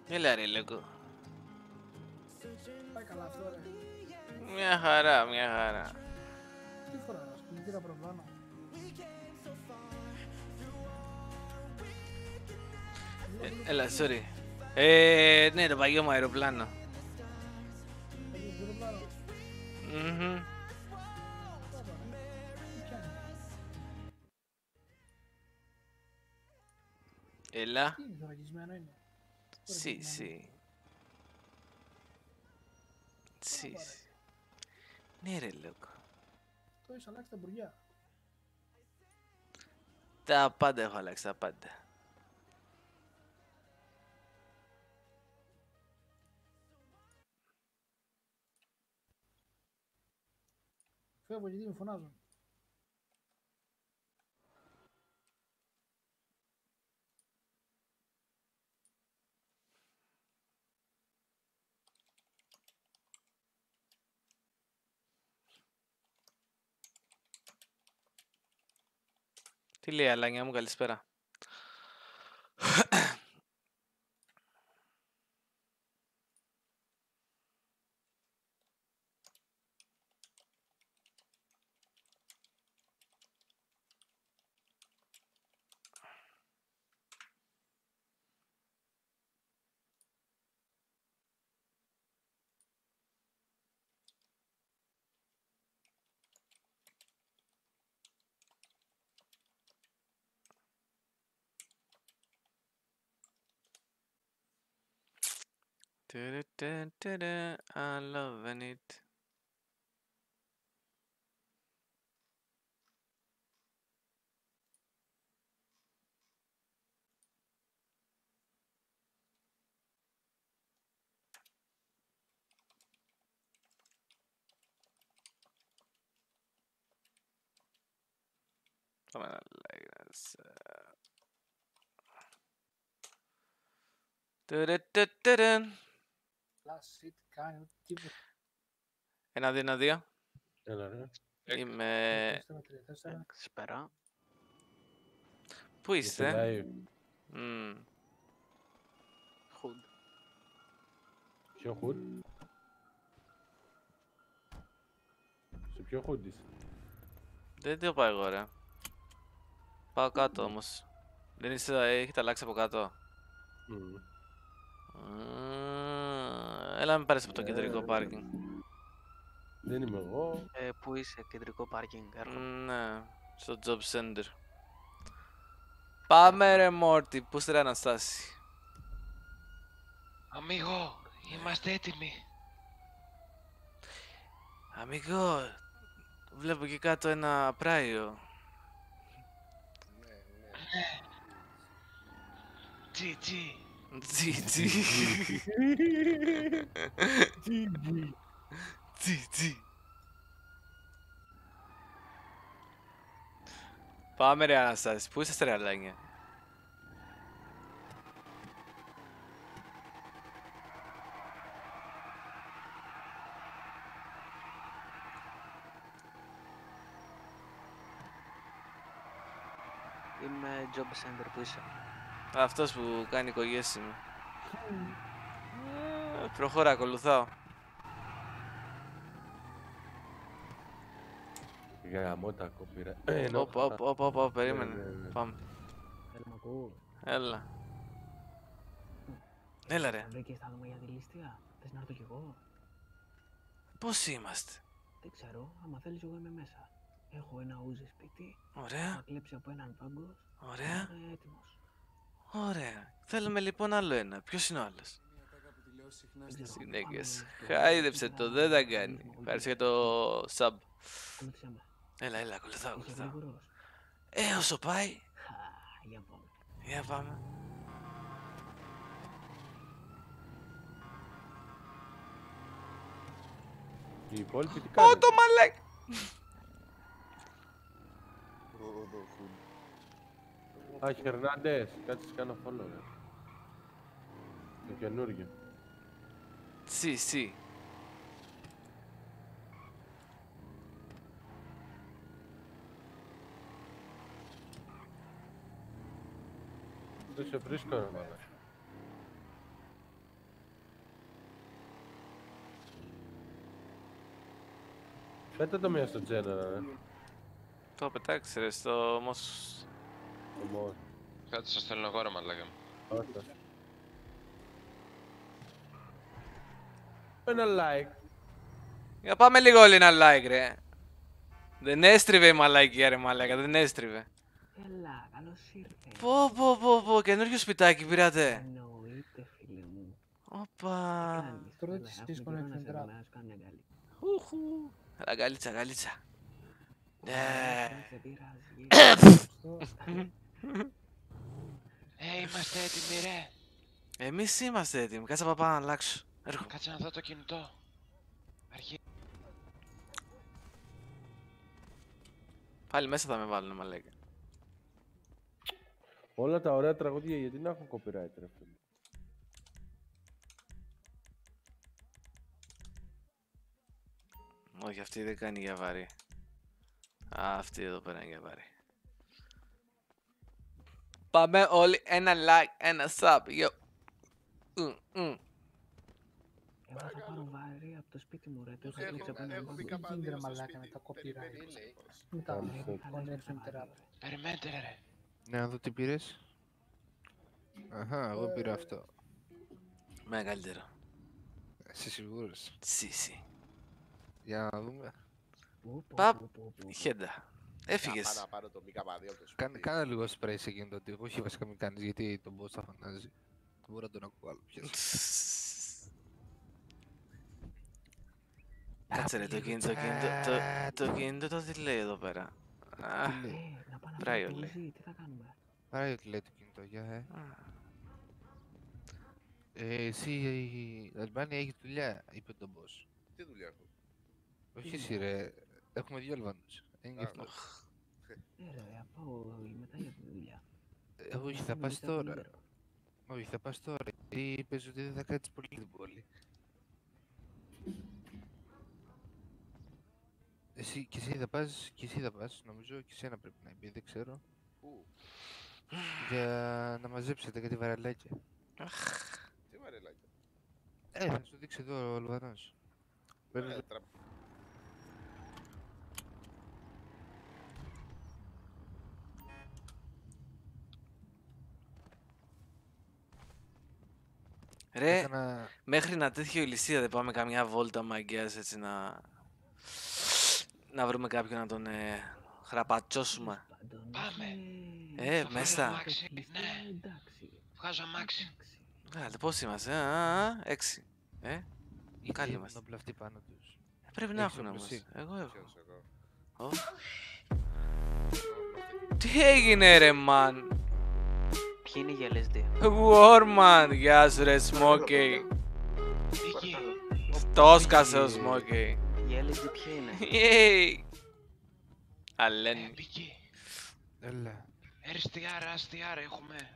Έλα ρε Λέκο. Πάει καλά αυτό ρε. Μια χαρά, μια χαρά. Τι φοράς, κινητήρα προπάνω. Έλα, sorry. Ναι, το παγιό μου αεροπλάνο. Παίρνεις το αεροπλάνο. Μμμ. Πάπα ρε. Τι πιάνει. Έλα. Τι είναι, θωρακισμένο είναι. Sì, sì. Sì, Πάπα ρε. sì. Ναι ρε Λέκο. Το έχεις αλλάξει τα μπουριά. Τα πάντα έχω αλλάξει, τα πάντα. Φεύγω γιατί με φωνάζουν. Τι λέει Αλάνια μου, καλησπέρα. I'm loving it. Πάμε να λέγεις. Last shit κάνει τίποτα. 1-2-1-2. Έλα ρε. Είμαι... 4-3-4. Καλησπέρα. Πού είστε? live. Χουντ. Ποιο hood? Σε ποιο hood είσαι? Δεν το πάω εγώ ρε. Πάω κάτω όμως. Δεν είστε, έχετε αλλάξει από κάτω. Έλα να με πάρεις από το κεντρικό πάρκινγκ. Δεν είμαι εγώ. Πού είσαι, κεντρικό πάρκινγκ, έρχομαι. Ναι, στο job center. Πάμε ρε Μόρτι, πού είστε ρε Αναστάση? Αμίγο, είμαστε έτοιμοι. Αμίγο, βλέπω εκεί κάτω ένα πράιο. Τσι, τσι. Τσι, τσι. Τσι, τσι. Πάμε ρε Αναστάση, πού είσαστε ρε Αλάνια? Είμαι job center, πού είσαι? Αυτός που κάνει οικογέσιμο. Προχώρα, ακολουθάω. Γαμώ τα κόπηρα. Όπα, περίμενε. Πάμε. Έλα, μ' ακούς? Έλα. Έλα ρε. Τα βρήκες τα άτομα για τη λίστια? Θες να έρθω κι εγώ? Πώς είμαστε? Δεν ξέρω, άμα θέλεις εγώ είμαι μέσα. Έχω ένα ούζι σπίτι. Ωραία. Θα κλέψει από έναν πάγκο. Ωραία. Είμαι έτοιμος. Ωραία. Θέλουμε λοιπόν άλλο ένα. Ποιος είναι ο άλλος? Δεν ξέρω, Συνέχειες. πάμε Χάιδεψε το, δεν τα κάνει. Ευχαριστώ για το sub. Ακολούθησέ με. Έλα, ακολουθάω. Είσαι γρήγορος? Όσο πάει. Για πάμε. Για πάμε. Οι υπόλοιποι τι κάνουν? Ω, το μαλακ! Α, Χερνάντες, κάτσε κάνω follow ρε. Το καινούργιο. Sì. Δεν σε βρίσκω ρε μάνα. Πέτα το μία στο General, ρε. Το πετάξει ρε στο όμως... Όμως, Κάτσε, σας στέλνω εγώ ρε μαλάκα μου. όχι. Ένα like. Για πάμε λίγο όλοι ένα like ρε. Δεν έστριβε η μαλακία ρε μαλάκα, δεν έστριβε. Έλα, καλώς ήρθες. Πω, καινούριο σπιτάκι πήρατε. Εννοείται, φίλε μου. Όπα. Κάνεις, Τώρα έλα, τις έχουμε disconnect καιρό να σε εντερά. δω, να σου κάνω μια γκάλη. Αγκαλίτσα, αγκαλίτσα. Ναι. Δεν σε πειράζει. Είμαστε έτοιμοι ρε. Εμείς είμαστε έτοιμοι, κάτσε να πάω να αλλάξω. Έρχομαι. Κάτσε να δω το κινητό. Αρχή. Πάλι μέσα θα με βάλουν μαλάκα. Όλα τα ωραία τραγούδια γιατί να έχουν copyright, ρε φίλε. Όχι, αυτή δεν κάνει για βαρύ. Α, αυτή εδώ πέρα είναι για βαρύ. Πάμε όλοι ένα like, ένα sub, yo. Εγώ θα πάρω βάρη από το σπίτι μου, ρε. Το έχω κλείξει από ένα Τι μπάγκο. γίνεται ρε μαλάκα με τα copyright. Με τα connect εντερά. Περιμένετε ρε. Ναι, να δω τι πήρες. Αχα, εγώ πήρα αυτό. Μεγαλύτερο. Είσαι σίγουρος? Σίση. Για να δούμε. Παπ, χέντα. Έφυγες. Να πάρω το ΜΚ2 από το σπίτι. Κάνε λίγο spray σε εκείνο το τύπο. Όχι βασικά μην κάνεις γιατί τον boss θα φωνάζει. Δεν μπορώ να τον ακούω άλλο πια. Κάτσε ρε, το κινητό, το κινητό το τι λέει εδώ πέρα. Α, Τι λέει? Να πάω να Μπράιο φάω λέει. πουζί, τι θα κάνουμε. Άρα τι λέει το κινητό, για εσύ η Αλμπάνια έχει δουλειά, είπε τον boss. Τι δουλειά έχω. Όχι εσύ ρε, έχουμε δύο Αλβανούς. Είναι και αυτό. Ρε, θα πάω μετά για τη δουλειά. Όχι, θα πας τώρα. Όχι, θα πας τώρα. Γιατί είπες ότι δεν θα κάτσεις πολύ την πόλη. Και εσύ θα πας, νομίζω και εσένα πρέπει να πει, δεν ξέρω. Πού, Για να μαζέψετε κάτι βαρελάκια. τι βαρελάκια. Θα σου δείξει εδώ ο Αλβανός. ρε, Έκανα... μέχρι να τέτοιο ηλισία δεν πάμε καμιά βόλτα μαγκιάς έτσι να βρούμε κάποιον να τον χραπατσώσουμε. Πάμε. Μέσα. Θα βγάλω αμάξι. Ναι. Εντάξει. Βγάζω αμάξι. Καλή, πώς είμαστε, 6. Καλή είμαστε. Όπλα αυτοί πάνω τους. Πρέπει να Έχεις έχουν όπλο όμως. εσύ? Εγώ έχω. Ποιος εγώ. Ω. Τι έγινε ρε μαν. Ποιοι είναι οι άλλες δύο? Warman, γεια σου ρε Smokey. Εκεί. Το σκάσε ο Smokey. Οι άλλες δύο ποιοι είναι? Yay. Αλέν. Εκεί. Έλα. STR έχουμε.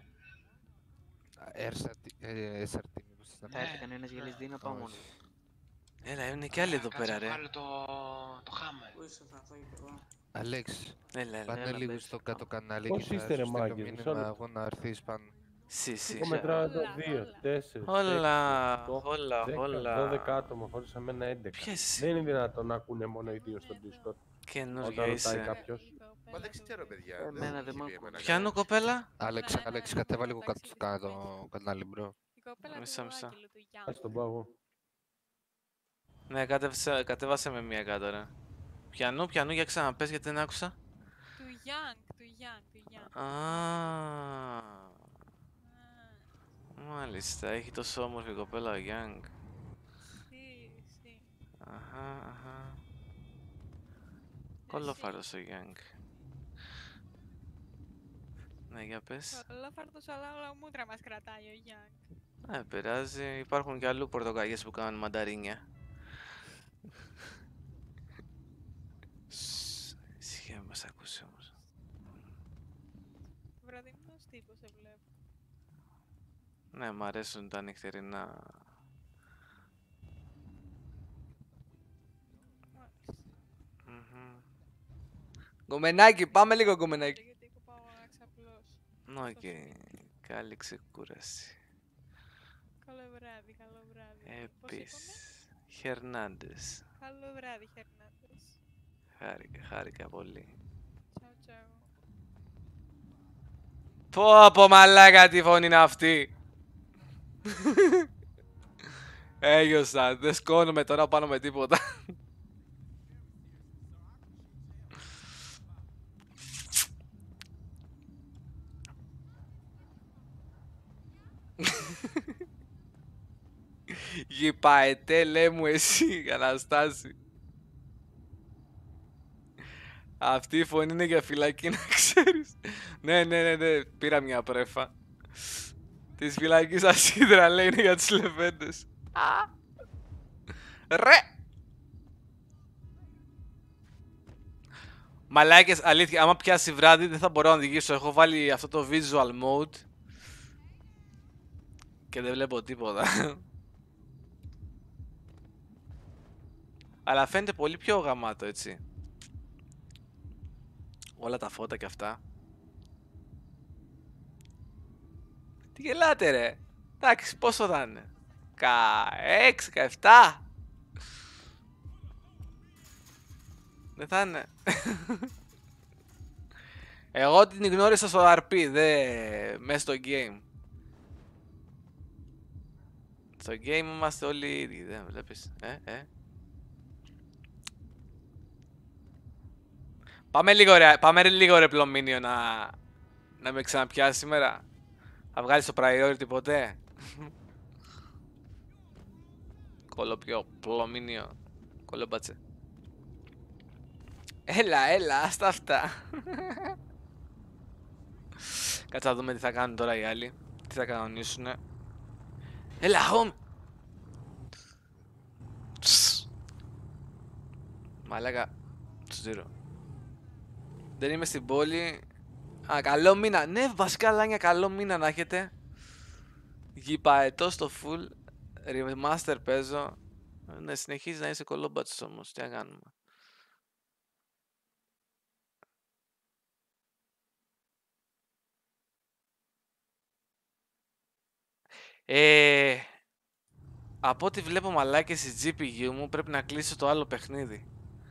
SRT μήπως θες να Θα έρθει κανένας για άλλες δύο να πάω μόνο. Έλα, είναι κι άλλοι εδώ Κάτσε πέρα να ρε. βγάλω το χάμερ. Αλέξ, Έλα. πάνε έλα, λίγο πες. στο κάτω κανάλι Πώς και θα είστε, ρε σου στείλω μάγκες, μισό μήνυμα λεπτό. εγώ να έρθεις πάνω. Σι. Εγώ μετράω εδώ 2, 4, 6, 8, 10, 12 άτομα χωρίς εμένα 11. Ποια είσαι Δεν εσύ, είναι δυνατόν να ακούνε μόνο οι δύο στο Discord. καινούργια Όταν ρωτάει είσαι. κάποιος. Μα δεν ξέρω παιδιά. Εμένα δεν έχει μ' βγει ακούνε. εμένα Πιάνω κανένας. κοπέλα. Άλεξ, κατέβα λίγο κάτω στο κάτω κανάλι, μπρο. Η κοπέλα Μισά, του μισά. Άγγελου του Γιάννη. Ας τον πάω εγώ. Ναι, κατέβασε με μία κάτω ρε. Πιανού, για ξαναπες γιατί δεν άκουσα. Του Γιάνγκ. Α, μάλιστα, έχει τόσο όμορφη κοπέλα ο Young. Sì. Αχα. Κολόφαρος ο Young. Ναι, για πες. Κολόφαρτος, αλλά όλα μούτρα μας κρατάει ο Γιάνγκ. Ναι, πειράζει. Υπάρχουν και αλλού πορτοκαλιές που κάνουν μανταρίνια. Ησυχία, μη μας ακούσει όμως. Βραδινός τύπος σε βλέπω. Ναι, μ' αρέσουν τα νυχτερινά. Μάλιστα. Γκομενάκι, πάμε λίγο γκομενάκι. Γιατί εγώ πάω να ξαπλώσω. Οκ, καλή ξεκούραση. Καλό βράδυ. Πώς είπαμε? Επίσης, Χερνάντες. Καλό βράδυ, Χερνάντες. Χάρηκα πολύ. Τσάου τσάου. Πω μαλάκα, τι φωνή είναι αυτή. Έγιωσα, δεν σκόνομαι τώρα πάνω με τίποτα. Γυπαετέ, λέ μου εσύ, Αναστάση. Αυτή η φωνή είναι για φυλακή, να ξέρεις. Ναι, πήρα μια πρέφα. Της φυλακής ασίδρα, λέει, είναι για τις λεβέντες. Ρε! Μαλάκες, αλήθεια, άμα πιάσει βράδυ δεν θα μπορώ να οδηγήσω. Έχω βάλει αυτό το visual mode και δεν βλέπω τίποτα. Αλλά φαίνεται πολύ πιο γαμάτο, έτσι. Όλα τα φώτα και αυτά. Τι γελάτε ρε. Εντάξει, πόσο θα είναι. 16, 17. Δεν θα είναι. Εγώ την γνώρισα στο RP, μέσα στο game. Στο game είμαστε όλοι οι ίδιοι, δεν βλέπεις. Πάμε λίγο ρε πλωμίνιο να με ξαναπιάσει σήμερα. Θα βγάλεις το priority ποτέ. Κολοπιό, πλωμίνιο. Κολομπάτσε. Έλα, άστα αυτά. Κάτσε να δούμε τι θα κάνουν τώρα οι άλλοι. Τι θα κανονίσουνε. Έλα, home! Μαλάκα, τσιρό. Δεν είμαι στην πόλη. Α, καλό μήνα. Ναι, βασικά λάνια, καλό μήνα να έχετε. Γυπαετό στο full. Remaster παίζω. Ναι, συνεχίζει να είσαι κολόμπατσος όμως. Τι να κάνουμε. Από ό,τι βλέπω μαλάκες η GPU μου πρέπει να κλείσω το άλλο παιχνίδι.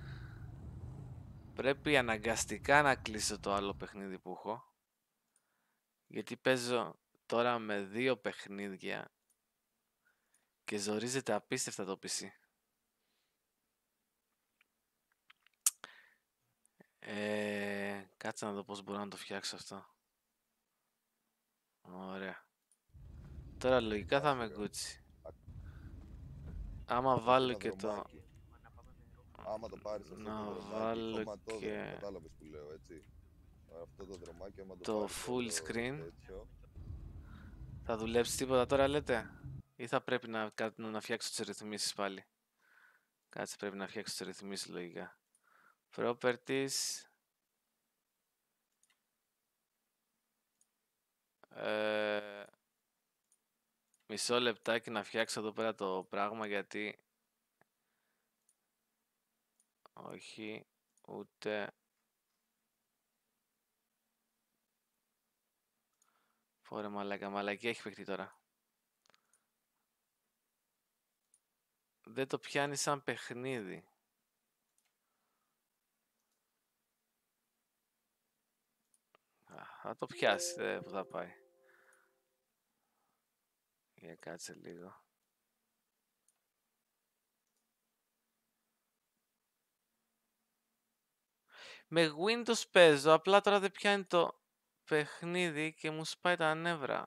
Πρέπει αναγκαστικά να κλείσω το άλλο παιχνίδι που έχω. Γιατί παίζω τώρα με 2 παιχνίδια και ζορίζεται απίστευτα το PC. Κάτσε να δω πώς μπορώ να το φτιάξω αυτό. Ωραία. Τώρα λογικά θα με Gucci. Άμα βάλω και το... Άμα το πάρεις αυτό να το βάλω δρομάκι, και... κατάλαβες που λέω, έτσι. Αυτό το δρομάκι, άμα το πάρεις full το screen. τέτοιο. Θα δουλέψει τίποτα τώρα λέτε? Ή θα πρέπει να φτιάξω τις ρυθμίσεις πάλι? Κάτσε, πρέπει να φτιάξω τις ρυθμίσεις λογικά. Properties. Μισό λεπτάκι να φτιάξω εδώ πέρα το πράγμα γιατί... Όχι, ούτε... Ωρε μαλακία έχει παιχτεί τώρα. Δεν το πιάνει σαν παιχνίδι. Θα το πιάσει, που θα πάει. Για κάτσε λίγο. Με Windows παίζω, απλά τώρα δεν πιάνει το παιχνίδι και μου σπάει τα νεύρα.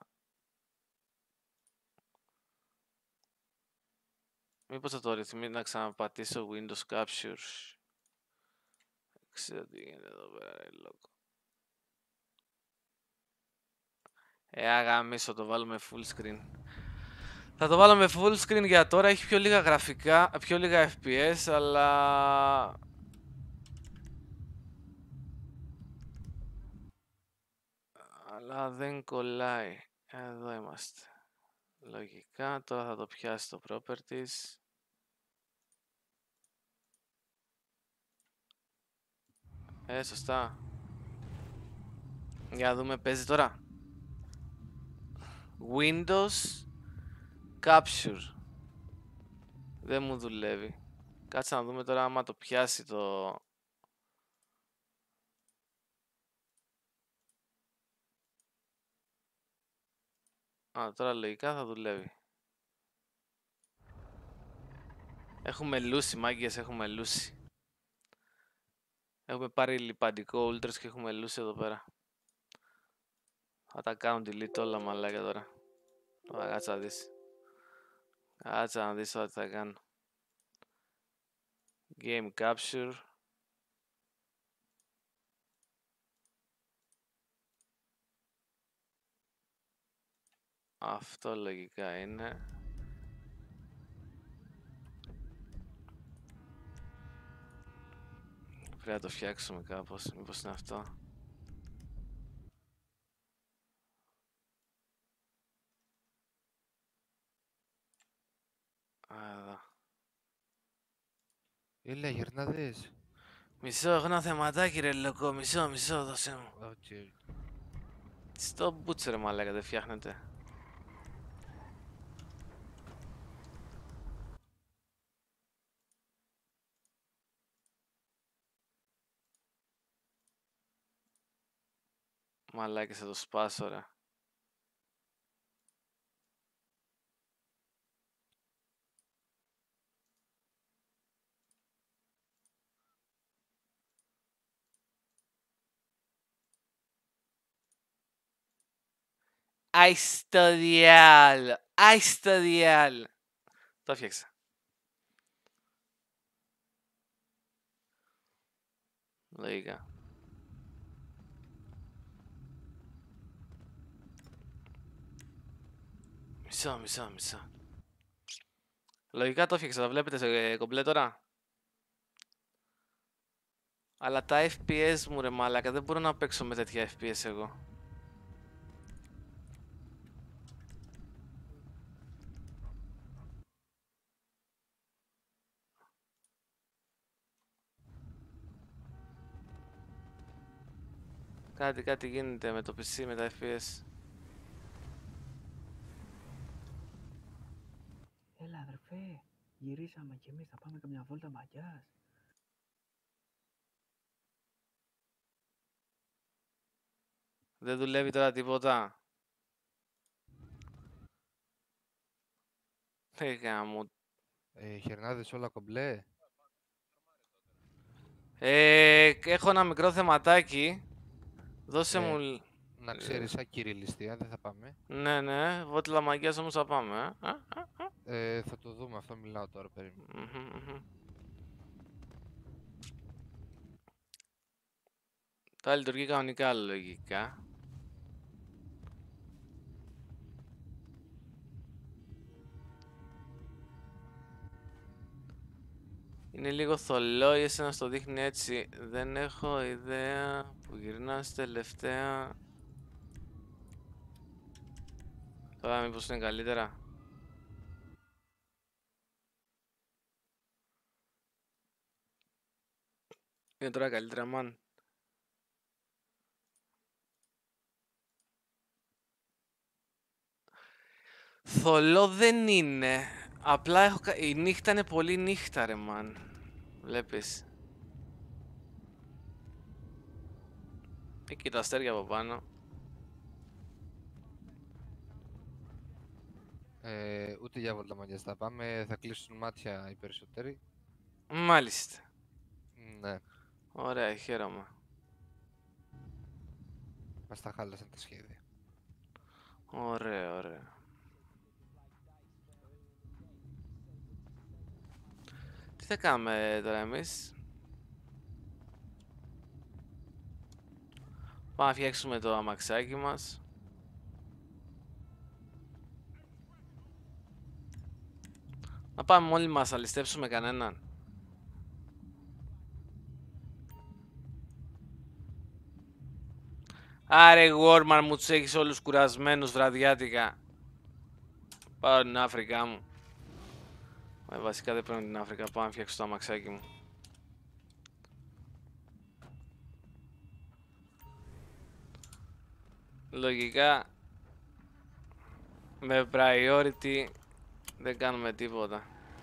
Μήπως θα το ρυθμίσω να ξαναπατήσω Windows Capture. Δεν ξέρω τι γίνεται εδώ πέρα, ρε λόγο. Αγαμίσω, το βάλουμε full screen. Θα το βάλω με full screen για τώρα, έχει πιο λίγα γραφικά, πιο λίγα FPS, αλλά... Αλλά δεν κολλάει. Εδώ είμαστε. Λογικά, τώρα θα το πιάσει το properties. Σωστά. Για να δούμε, παίζει τώρα. Windows Capture. Δεν μου δουλεύει. Κάτσε να δούμε τώρα άμα το πιάσει το Α, τώρα λογικά θα δουλεύει. Έχουμε λούσει, μάγκες, έχουμε λούσει. Έχουμε πάρει λιπαντικό ultras και έχουμε λούσει εδώ πέρα. Θα τα κάνω delete όλα μαλάκα τώρα. Κάτσε να δεις. Κάτσε να δεις ό,τι θα κάνω. Game capture. Αυτό λογικά είναι. Πρέπει να το φτιάξουμε κάπως. Μήπως είναι αυτό. Εδώ. Έλα, γερνάδες. Μισό, έχω ένα θεματάκι ρε λοκό. Μισό, δώσε μου. Okay. Στο μπούτσο ρε μαλάκα, δεν φτιάχνεται. Μαλάκες, θα το σπάσω ρε. Άι στο διάλο, άι στο διάλο. Το φτιάξα. Λογικά. Μισό. Λογικά το φτιάξα, τα βλέπετε σε κομπλέ τώρα. Αλλά τα FPS μου ρε μάλακα, δεν μπορώ να παίξω με τέτοια FPS εγώ. Κάτι γίνεται με το PC, με τα FPS. Έλα αδερφέ, γυρίσαμε κι εμείς, θα πάμε καμιά βόλτα μαγιάς. Δεν δουλεύει τώρα τίποτα. Γάμο. Γερνάδες όλα κομπλέ. Έχω ένα μικρό θεματάκι. Δώσε μου... Να ξέρεις, σαν κυριλιστία δεν θα πάμε. Ναι, βότλα μαγιάς όμως θα πάμε. Θα το δούμε, αυτό μιλάω τώρα, περίμενε. Θα λειτουργεί κανονικά λογικά. Είναι λίγο θολό ή εσένα στο δείχνει έτσι. Δεν έχω ιδέα που γυρνάς τελευταία. Τώρα μήπως είναι καλύτερα. Είναι τώρα καλύτερα, man. Θολό δεν είναι. Απλά η νύχτα είναι πολύ νύχτα ρε man. Βλέπεις. Εκεί τα αστέρια από πάνω. Ούτε για βόλτα μαγιάς θα πάμε, θα κλείσουν μάτια οι περισσότεροι. Μάλιστα. Ναι. Ωραία, χαίρομαι. Μας τα χάλασαν τα σχέδια. Ωραία. Τι θα κάνουμε τώρα εμείς? Πάμε να φτιάξουμε το αμαξάκι μας. Να πάμε μόνοι μας, να ληστέψουμε κανέναν. Άρε Γουόρμαρ μου τους έχεις όλους κουρασμένους βραδιάτικα. Πάω την Αφρικά μου. Βασικά δεν παίρνω την Αφρικά, πάω να φτιάξω το αμαξάκι μου. Λογικά με priority δεν κάνουμε τίποτα.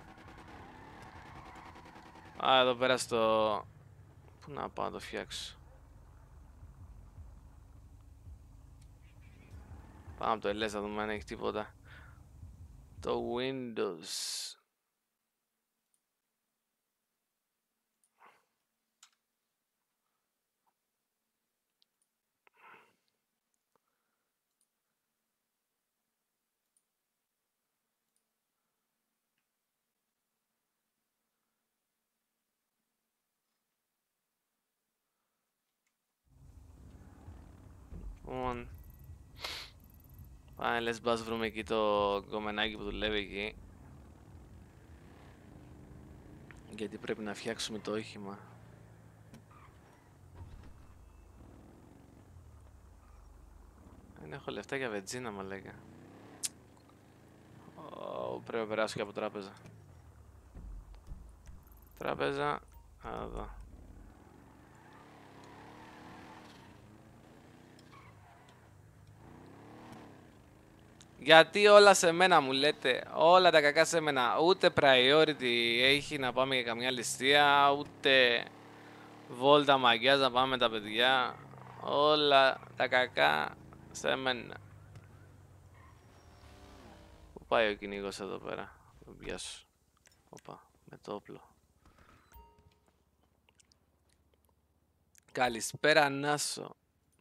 Α, εδώ πέρα στο... Πού να πάω να το φτιάξω? Πάμε από το LS να δούμε αν έχει τίποτα. Το Windows. Λοιπόν, πάμε λες μπας βρούμε εκεί το κομμενάκι που δουλεύει εκεί. Γιατί πρέπει να φτιάξουμε το όχημα. Δεν έχω λεφτά για βενζίνα, μα λέγα. Πρέπει να περάσω και από τράπεζα. Τράπεζα, εδώ. Γιατί όλα σε μένα μου λέτε, όλα τα κακά σε μένα. Ούτε priority έχει να πάμε για καμιά ληστεία, ούτε βόλτα μαγκιάς να πάμε με τα παιδιά. Όλα τα κακά σε μένα. Πού πάει ο κυνήγος εδώ πέρα, τον πιάσω. Οπα, με το όπλο. Καλησπέρα Νάσο.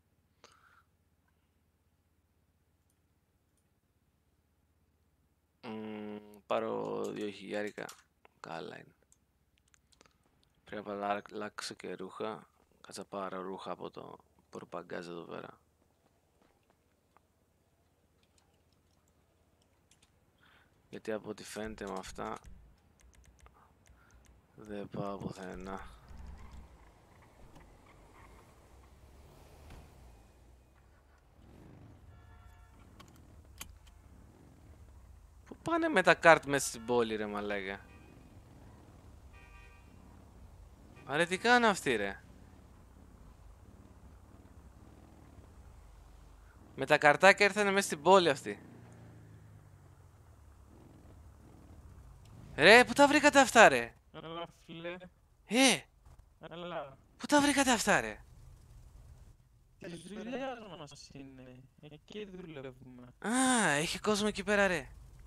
Πάρω 2.000. Καλά είναι. Πρέπει να αλλάξω και ρούχα. Κάτσα πάρω ρούχα από το προπαγκάζ εδώ πέρα. Γιατί από ό,τι φαίνεται με αυτά δεν πάω πουθενά. Πού πάνε με τα κάρτ μέσα στην πόλη ρε μαλάκα. Άρα τι κάνουν αυτοί ρε. Με τα καρτάκια ήρθανε μέσα στην πόλη αυτοί. Ρε, πού τα βρήκατε αυτά ρε. Έλα φίλε. Έλα. Πού τα βρήκατε αυτά ρε. Της δουλειάς μας είναι. Εκεί δουλεύουμε. Α, έχει κόσμο εκεί πέρα ρε.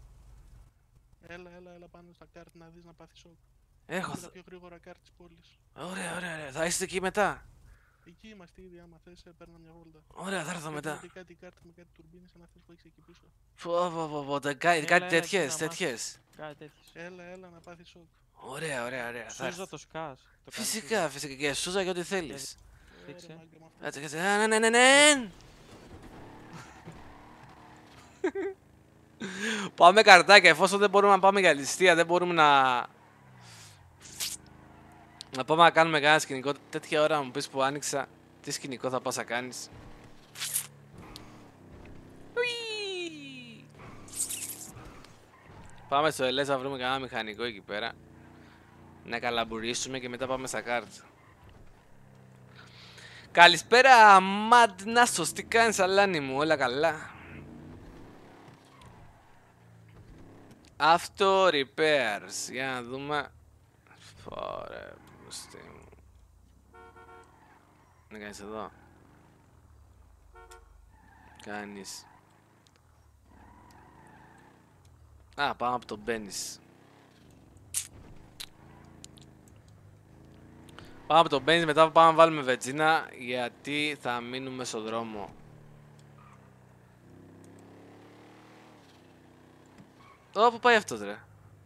Έλα πάνω στα κάρτ να δεις να πάθεις σοκ. Έχω. Τα πιο γρήγορα κάρτ της πόλης. Ωραία. Θα είστε εκεί μετά. Εκεί είμαστε ήδη, άμα θες, παίρνω μια βόλτα. Ωραία, θα έρθω μετά. Έχει κάτι κάρτ με κάτι τουρμπίνες, αν θες που έχεις εκεί πίσω. Κάτι τέτοιες. Έλα, να πάθεις σοκ. Ωραία. Σούζα το σκάς. Φυσικά, και σούζα για ό,τι θέλεις. Δείξε. Ναι. Πάμε καρτάκια, εφόσον δεν μπορούμε να πάμε για ληστεία, δεν μπορούμε να πάμε να κάνουμε κανένα σκηνικό. Τέτοια ώρα μου πεις που άνοιξα, τι σκηνικό θα πας να κάνεις. Πάμε στο LS να βρούμε κανένα μηχανικό εκεί πέρα. Να καλαμπουρίσουμε και μετά πάμε στα κάρτ. Καλησπέρα Mad Nassos, τι κάνεις Αλάνη μου, όλα καλά. Auto repairs, για να δούμε. Ωραία, μπουστή μου. Να κάνεις εδώ. Κάνεις. Α, πάμε από τον Μπένις. Πάμε από τον Μπένις, μετά πάμε να βάλουμε βενζίνα, γιατί θα μείνουμε στο δρόμο. Πού πάει αυτός ρε.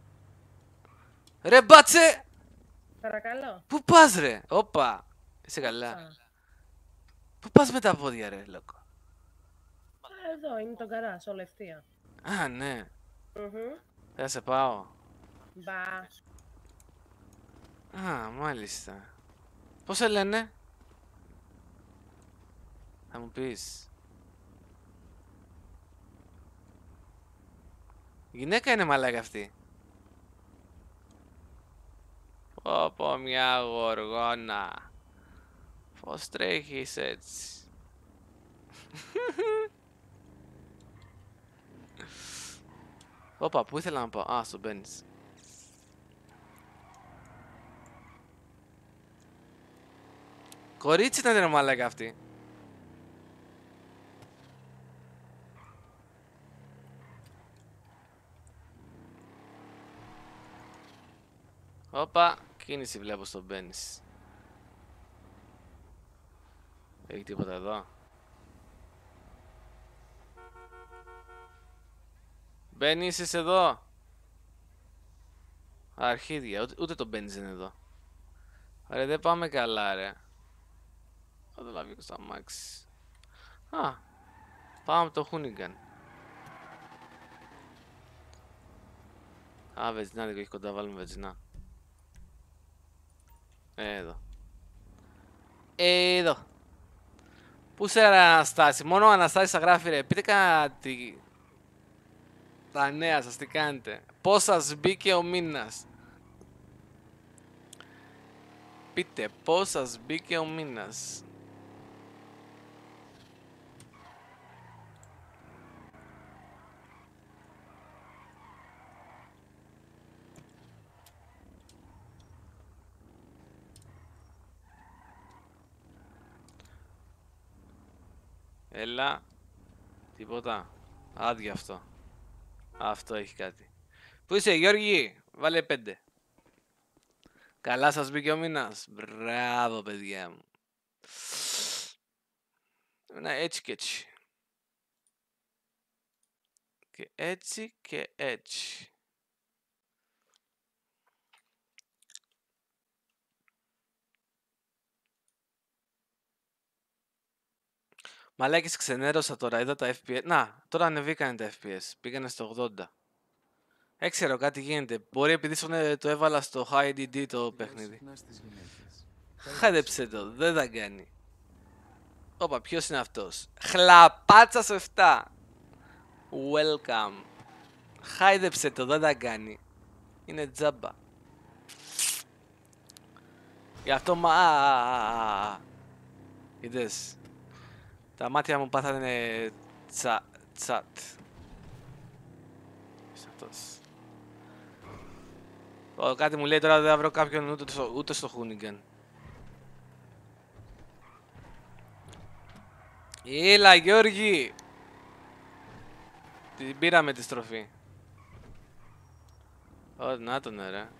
Ρε μπάτσε! Παρακαλώ. Πού πας ρε. Όπα. Είσαι καλά. Πού πας με τα πόδια ρε λόκο. Εδώ είναι το γκαράζ, όλα ευθεία. Α, ναι. Θα σε πάω. Μπα. Α, μάλιστα. Πώς σε λένε. Θα μου πεις. Γυναίκα είναι μαλάκα αυτή. Πω μια γοργόνα. Πώς τρέχεις έτσι. Όπα, πού ήθελα να πάω. Α, στο Μπένις. Κορίτσι ήταν ρε μαλάκα αυτή. Όπα, κίνηση βλέπω στον Μπένις. Έχει τίποτα εδώ? Μπένις, είσαι εδώ? Αρχίδια, ούτε το Μπένις είναι εδώ. Ρε, δεν πάμε καλά, ρε. Θα το λάβει στο αμάξι. Α, πάμε από το Χούνιγκαν. Α, βενζινά, δεν έχει κοντά, βάλουμε βενζινά. Εδώ. Εδώ. Πού σε ρε Αναστάση, μόνο ο Αναστάσης θα γράφει ρε. Πείτε κάτι. Τα νέα σας, τι κάνετε. Πώς σας μπήκε ο μήνας. Πείτε πώς σας μπήκε ο μήνας. Έλα. Τίποτα. Άδεια αυτό. Αυτό έχει κάτι. Πού είσαι Γιώργη? Βάλε 5. Καλά σας μπήκε ο μήνας. Μπράβο παιδιά μου. Να έτσι και έτσι. Και έτσι και έτσι. Μαλάκες, ξενέρωσα τώρα, είδα τα FPS. Να, τώρα ανεβήκανε τα FPS. Πήγανε στο 80. Έξερα κάτι γίνεται. Μπορεί επειδή το έβαλα στο High DD το παιχνίδι. Χάδεψε το, δεν θα κάνει. Όπα, ποιος είναι αυτός? Χλαπάτσα στο 7. Welcome. Χάιδεψε το, δεν θα κάνει. Είναι τζάμπα. Γι' αυτό είδες. Τα μάτια μου πάθανε τσάτ. Κάτι μου λέει τώρα δεν θα βρω κάποιον ούτε στο Χούνιγκαν. Έλα Γιώργη! Την πήραμε τη στροφή. Ω, να τον ρε.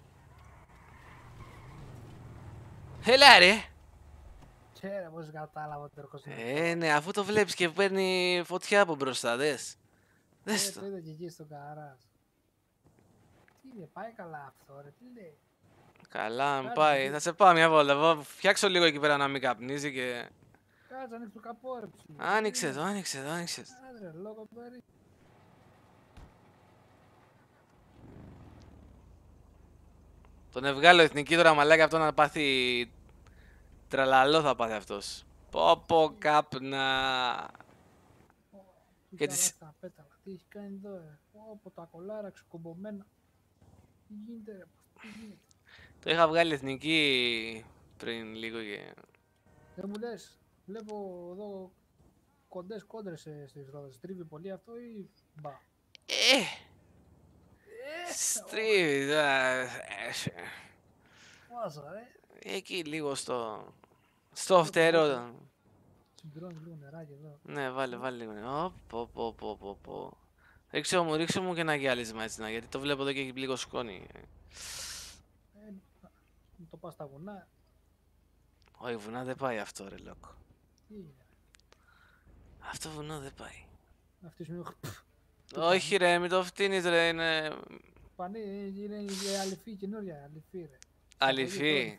Έλα ρε! Ξέρε πως κατάλαβα ότι ερχόσαι. Ναι, αφού το βλέπεις και παίρνει φωτιά από μπροστά, δες. Δες το. Το είδα και εκεί στο καράζ. Τι είναι, πάει καλά αυτό ρε, τι λέει. Καλά, αν πάει. Θα σε πάω μια βόλτα. Φτιάξω λίγο εκεί πέρα να μην καπνίζει και... Κάτσε, ανοίξε το καπό ρε ψηλή. Άνοιξε το, άνοιξε το, άνοιξε το. Άντρε, λόγω περί. Τον ευγάλω εθνική τώρα μαλάκα αυτό να πάθει... Τραλαλό θα πάθει αυτός. Πω κάπνα. Και τις... Τι έχει κάνει εδώ ρε. Πω τα κολάρα ξεκομπομένα. Τι γίνεται ρε, τι γίνεται. Το είχα βγάλει εθνική πριν λίγο και... Δεν μου λες, βλέπω εδώ κοντές κόντρες στις ρόδες. Τρίβει πολύ αυτό ή μπα. Στρίβει, Πόσο ρε. Εκεί λίγο στο φτερό. Συμπληρώνει λίγο νεράκι εδώ. Ναι, βάλε λίγο. Πω. Ρίξε μου και ένα γυάλισμα έτσι, γιατί το βλέπω εδώ και έχει λίγο σκόνη. Το πας στα βουνά. Όχι, βουνά δεν πάει αυτό ρε λόκο. Τι είναι. Αυτό βουνό δεν πάει. Αυτή σου Όχι ρε, μην το φτύνεις ρε, είναι... Πανί, είναι η αληφή καινούρια, αληφή ρε. Αληφή.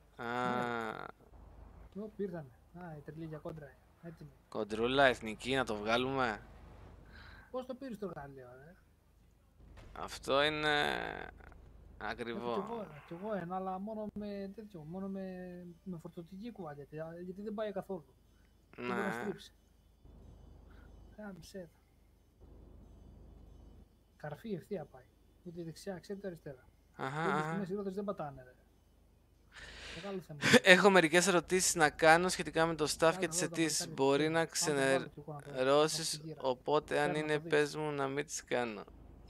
Εδώ πήρθανε. Η τρελή για κόντρα. Έτοιμη. Κοντρούλα, εθνική, να το βγάλουμε. Πώς το πήρες το εργαλείο ρε. Αυτό είναι... ακριβό. Κι εγώ ένα, αλλά μόνο με τέτοιο, μόνο με φορτωτική κουβάλια, γιατί δεν πάει καθόλου. Ναι. Δεν θα στρίψει. Κάμισε. Καρφί ευθεία πάει. Ούτε δεξιά, ξέρετε αριστερά. Αχα. Οι μέση ρόδες δεν πατάνε ρε. Έχω μερικές ερωτήσεις να κάνω σχετικά με το staff και τις αιτήσεις. Μπορεί να ξενερώσεις, οπότε αν είναι πες μου να μην τις κάνω.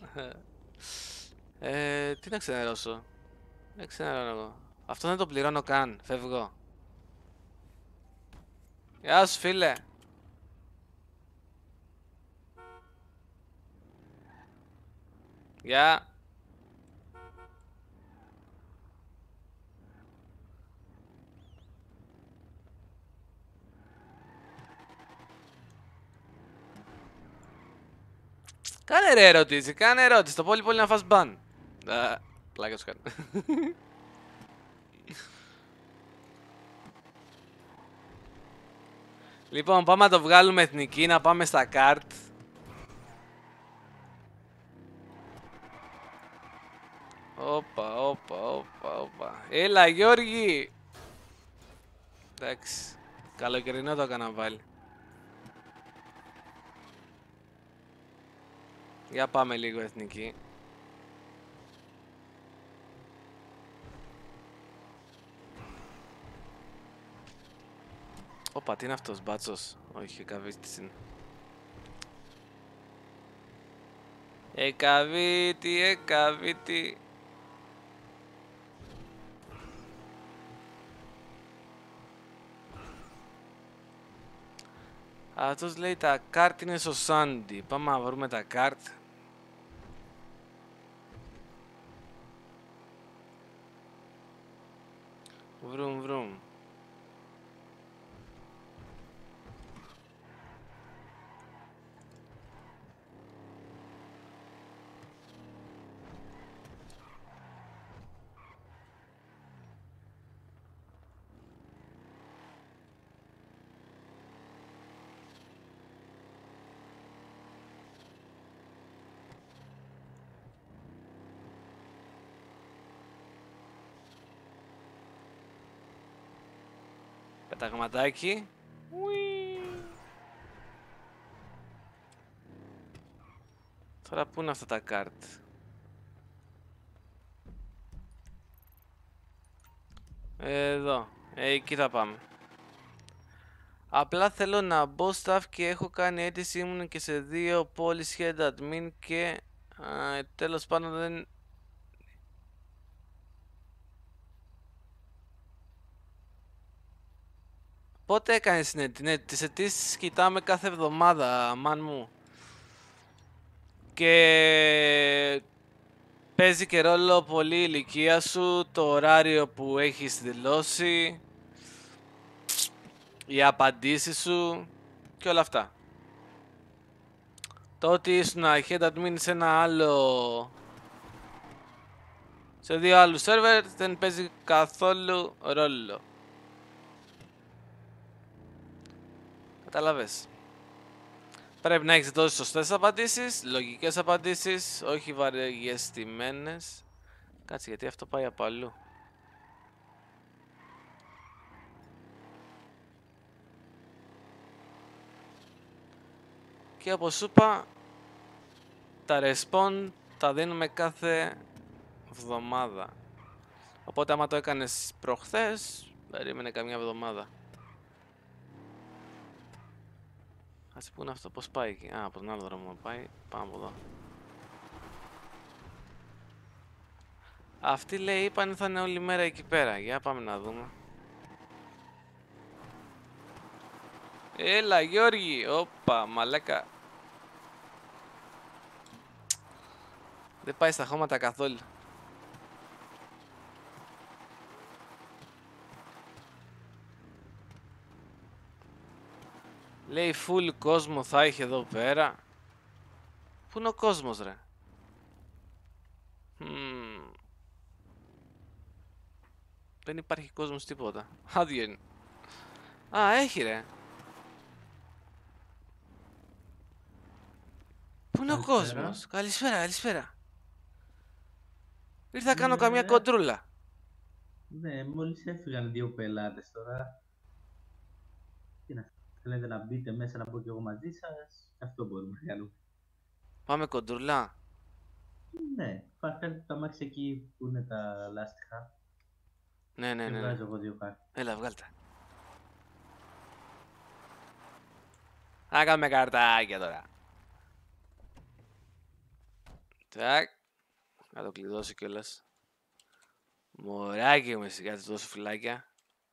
Τι να ξενερώσω. Δεν ξενερώνω εγώ. Αυτό δεν το πληρώνω καν. Φεύγω. Γεια σου φίλε. Γεια. Κάνε ρε ερώτηση, κάνε ερώτηση. Το πολύ να φας μπαν. Πλάκα σου κάνει. Λοιπόν, πάμε να το βγάλουμε εθνική, να πάμε στα καρτ. Όπα. Έλα Γιώργη. Εντάξει. Καλοκαιρινό το έκανα πάλι. Για πάμε λίγο εθνική. Όπα, τι είναι αυτός, μπάτσος? Όχι, εκαβίτης είναι. Εκαβίτη. Αυτός λέει τα κάρτ είναι στο Σάντι. Πάμε να βρούμε τα κάρτ. Βρούμ. Πεταγματάκι. Τώρα πού είναι αυτά τα κάρτ? Εδώ. Εκεί θα πάμε. Απλά θέλω να μπω staff και έχω κάνει αίτηση, ήμουν και σε 2 πόλεις head admin και τέλος πάντων δεν... Πότε έκανες τις αιτήσεις κοιτάμε κάθε εβδομάδα, μαν μου. Και παίζει και ρόλο πολύ η ηλικία σου, το ωράριο που έχεις δηλώσει, οι απαντήσεις σου και όλα αυτά. Το ότι ήσουν head admin σε ένα άλλο... σε 2 άλλους server δεν παίζει καθόλου ρόλο. Καταλαβες. Πρέπει να έχεις δώσει σωστές απαντήσεις, λογικές απαντήσεις, όχι βαριεστημένες. Κάτσε, γιατί αυτό πάει από αλλού. Και όπως σου είπα, τα respawn τα δίνουμε κάθε εβδομάδα. Οπότε άμα το έκανες προχθές, περίμενε καμιά εβδομάδα. Ας πού είναι αυτό, πώς πάει εκεί? Από τον άλλο δρόμο πάει, πάμε από εδώ. Αυτοί λέει είπαν θα είναι όλη μέρα εκεί πέρα, για πάμε να δούμε. Έλα Γιώργη, όπα μαλάκα. Δεν πάει στα χώματα καθόλου. Λέει full κόσμο θα έχει εδώ πέρα. Πού είναι ο κόσμος ρε? Δεν υπάρχει κόσμος τίποτα. Άδειο είναι. Α, έχει ρε. Πού είναι ο κόσμος? Καλησπέρα. Ήρθα να κάνω καμιά κοντρούλα. Ναι, μόλις έφυγαν 2 πελάτες τώρα. Τι να θέλετε να μπείτε μέσα να πω κι εγώ μαζί σας? Αυτό μπορούμε να κάνουμε. Πάμε κοντρούλα. Ναι, πάρτε το αμάξι εκεί που είναι τα λάστιχα. Ναι. Βγάζω εγώ 2 κάρτες. Έλα, βγάλτε. Να κάνουμε καρτάκια τώρα. Τάκ. Να το κλειδώσω κιόλας. Μωράκι μου εσύ, κάτι τόσο φυλάκια.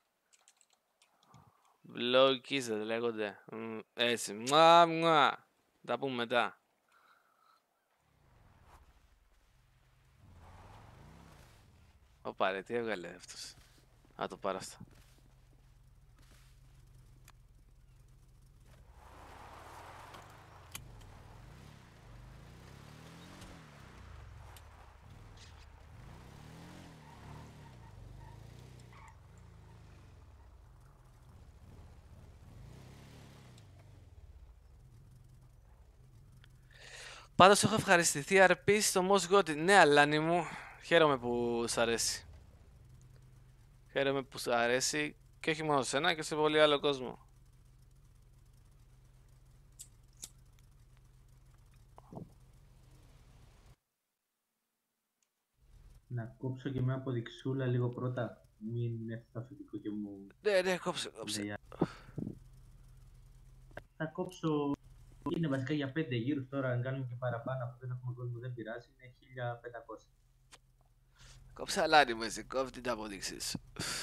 Blokies δεν λέγονται. Έτσι. Μουά. Τα πούμε μετά. Ωπα ρε, τι έβγαλε αυτός? Α, το πάρω αυτό. Πάντως έχω ευχαριστηθεί RP στο Most Gotti. Ναι, Αλάνη μου. Χαίρομαι που σ' αρέσει. Χαίρομαι που σ' αρέσει και όχι μόνο σένα και σε πολύ άλλο κόσμο. Να κόψω και μια αποδειξούλα λίγο πρώτα. Μην έρθει το αφεντικό και μου... Ναι, κόψε. Θα κόψω... Είναι βασικά για 5 γύρους τώρα, αν κάνουμε και παραπάνω από δεν έχουμε κόσμο δεν πειράζει, είναι 1500. Κόψε Αλάνη μου εσύ, κόβει την απόδειξή σου.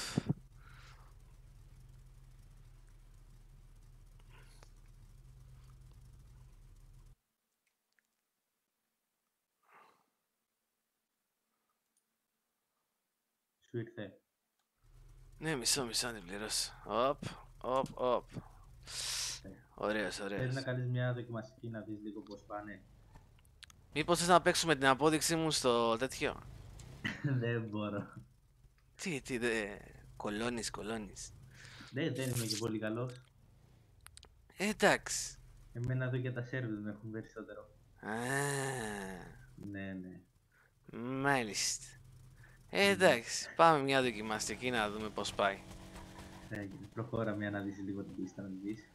Σου ήρθε. Ναι, μισό να την πληρώσω. Οπ. Ωραίος. Θέλεις να κάνεις μια δοκιμαστική να δεις λίγο πώς πάνε. Μήπως θες να παίξουμε την απόδειξή μου στο τέτοιο? Δεν μπορώ. Τι, κολώνεις. Δεν είμαι και πολύ καλός. Εντάξει. Εμένα εδώ και τα σερβις με έχουν περισσότερο. Ναι. Μάλιστα. Εντάξει, πάμε μια δοκιμαστική να δούμε πώς πάει. Προχώρα μια να δεις λίγο την πίστα να την δεις.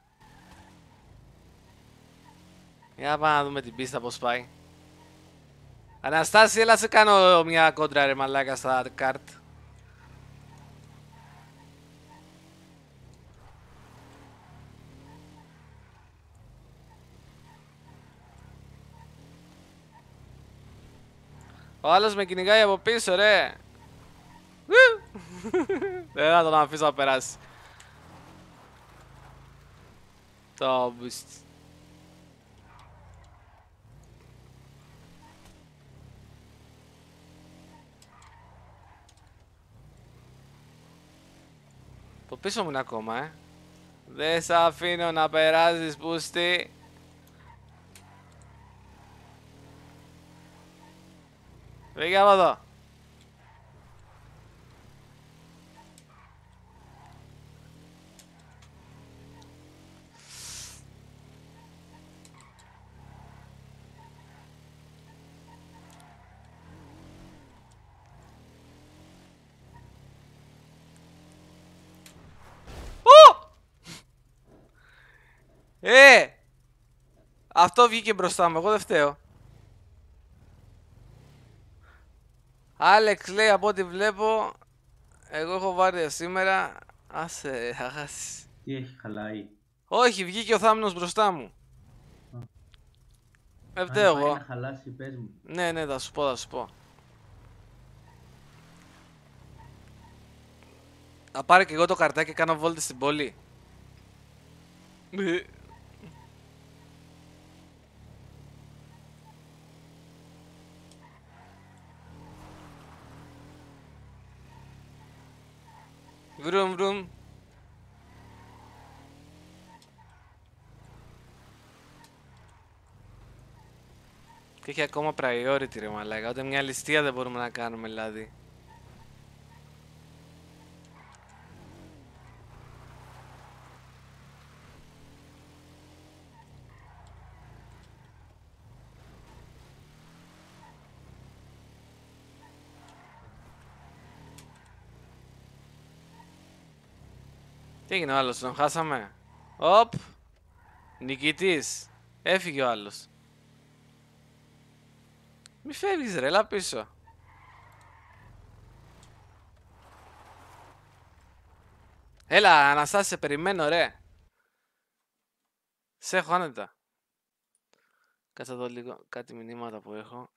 Για πάμε να δούμε την πίστα πώς πάει. Αναστάση, έλα σε κάνω μια κόντρα ρε μαλάκα στα καρτ. Ο άλλος με κυνηγάει από πίσω ρε. Δεν θα τον αφήσω να περάσει. Το boost. Το πίσω μου είναι ακόμα, Δεν σ' αφήνω να περάσεις, πούστη. Φύγε από εδώ. Αυτό βγήκε μπροστά μου, εγώ δεν φταίω. Άλεξ λέει από ό,τι βλέπω, εγώ έχω βάρδια σήμερα. Άσε, αγάς. Τι έχει χαλάει? Όχι, βγήκε ο θάμνος μπροστά μου. Δεν φταίω εγώ. Αν πάει να χαλάσει, πες μου. Ναι, θα σου πω. Θα πάρω και εγώ το καρτάκι και κάνω βόλτες στην πόλη. Βρουμ. Και έχει ακόμα priority ρε μαλάκα, ούτε μια ληστεία δεν μπορούμε να κάνουμε δηλαδή. Τι έγινε ο άλλος, τον χάσαμε. Οπ. Νικητής. Έφυγε ο άλλος. Μη φεύγεις ρε, έλα πίσω. Έλα, Αναστάση, σε περιμένω ρε. Σε έχω άνετα. Κάτσε εδώ λίγο κάτι μηνύματα που έχω.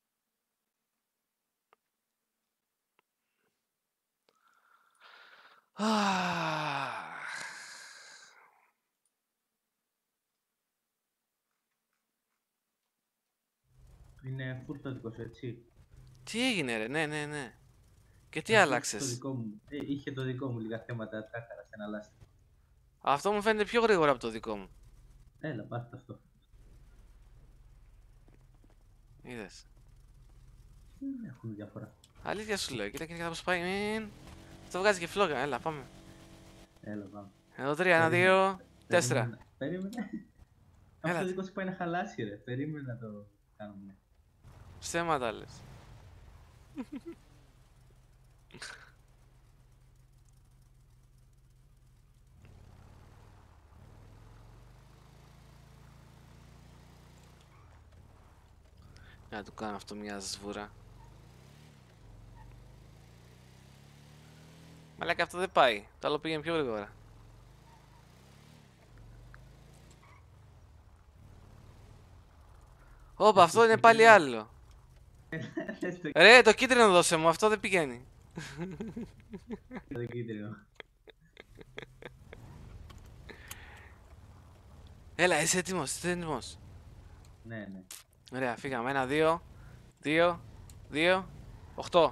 Είναι full το δικό σου, έτσι? Τι έγινε ρε, ναι. Και τι άλλαξες? Το δικό μου. Είχε το δικό μου λίγα θέματα, τράχαρα σε ένα λάστιχο. Αυτό μου φαίνεται πιο γρήγορα από το δικό μου. Έλα, πάρτε αυτό. Είδες. Έχουν διαφορά. Αλήθεια σου λέω, κοίτα πως πάει. Αυτό βγάζει και φλόγα, έλα πάμε. Έλα, πάμε. Εδώ 3, 1, 2, 4. Περίμενε. Αυτό το δικό σου πάει να χαλάσει ρε, περίμενε να το κάνουμε. Ψέματα λες. Να του κάνω αυτό μια σβούρα. Μαλάκα αυτό δεν πάει. Το άλλο πήγαινε πιο γρήγορα. Όπα, αυτό είναι πάλι άλλο. Ρε, το κίτρινο δώσε μου, αυτό δεν πηγαίνει. Το κίτρινο. Έλα, είσαι έτοιμος, είσαι έτοιμος. Ναι, ναι. Ωραία, φύγαμε. 1, 2, 2, 8.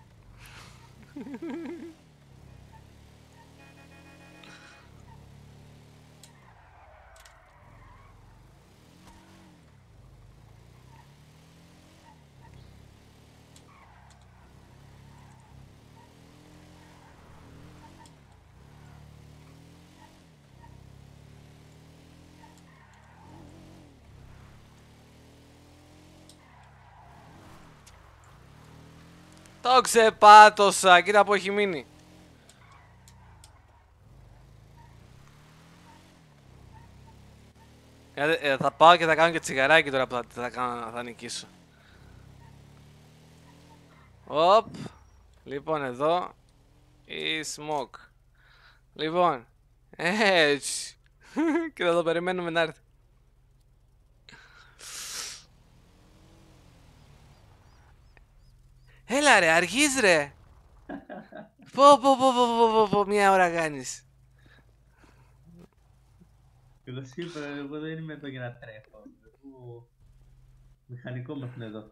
Το ξεπάτωσα, κοίτα που έχει μείνει. Θα πάω και θα κάνω και τσιγαράκι τώρα που θα νικήσω. Οπ. Λοιπόν εδώ η smoke. Λοιπόν, έτσι. Και θα το περιμένουμε να έρθει. Έλα ρε, αργείς ρε. Πω, μια ώρα κάνεις. Εγώ σου είπα, εγώ δεν είμαι εδώ για να τρέχω. Εγώ μηχανικό με έχουν εδώ.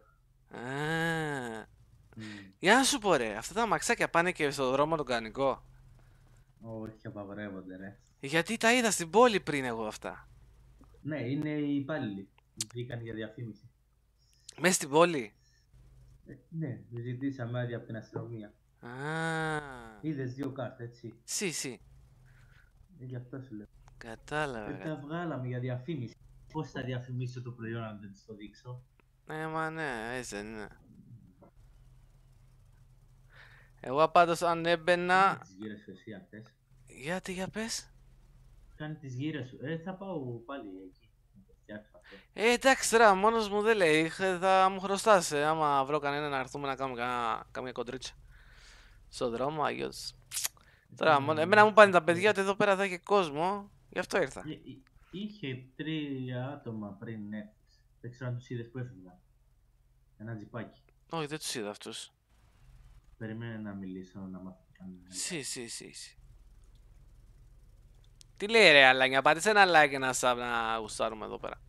Για να σου πω ρε, αυτά τα αμαξάκια πάνε και στο δρόμο τον κανονικό? Όχι, απαγορεύονται ρε. Γιατί τα είδα στην πόλη πριν εγώ αυτά. Ναι, είναι οι υπάλληλοι. Βγήκαν για διαφήμιση. Μες στην πόλη? Ναι, ζητήσαμε άδεια από την αστυνομία. Είδες 2 κάρτα, έτσι. Συ. Γι' αυτό σου λέω. Κατάλαβα. Τα βγάλαμε για διαφήμιση. Πώς θα διαφημίσω το προϊόν αν δεν το δείξω? Μα ναι, έτσι δεν είναι. Εγώ πάντως αν έμπαινα... Τις γύρες σου εσύ αυτές. Γιατί, για πες. Κάνει τις γύρες σου. Θα πάω πάλι εκεί. Να το φτιάξω αυτό. Εντάξει τώρα, μόνος μου δεν λέει. Θα μου χρωστάς. Άμα βρω κανένα να έρθουμε να κάνουμε καμία κοντρίτσα στον δρόμο, αγιώς. Τώρα, εμένα μου πάνε τα παιδιά ότι εδώ πέρα θα έχει κόσμο. Γι' αυτό ήρθα. Είχε 3 άτομα πριν έρθεις. Δεν ξέρω αν τους είδες που έφυγαν. Ένα τζιπάκι. Όχι, δεν τους είδα αυτούς. Περιμένε να μιλήσω, να μάθω. Συ. Τι λέει ρε αλάνια, πατήσε ένα like και να sub να γουστάρουμε εδώ πέρα.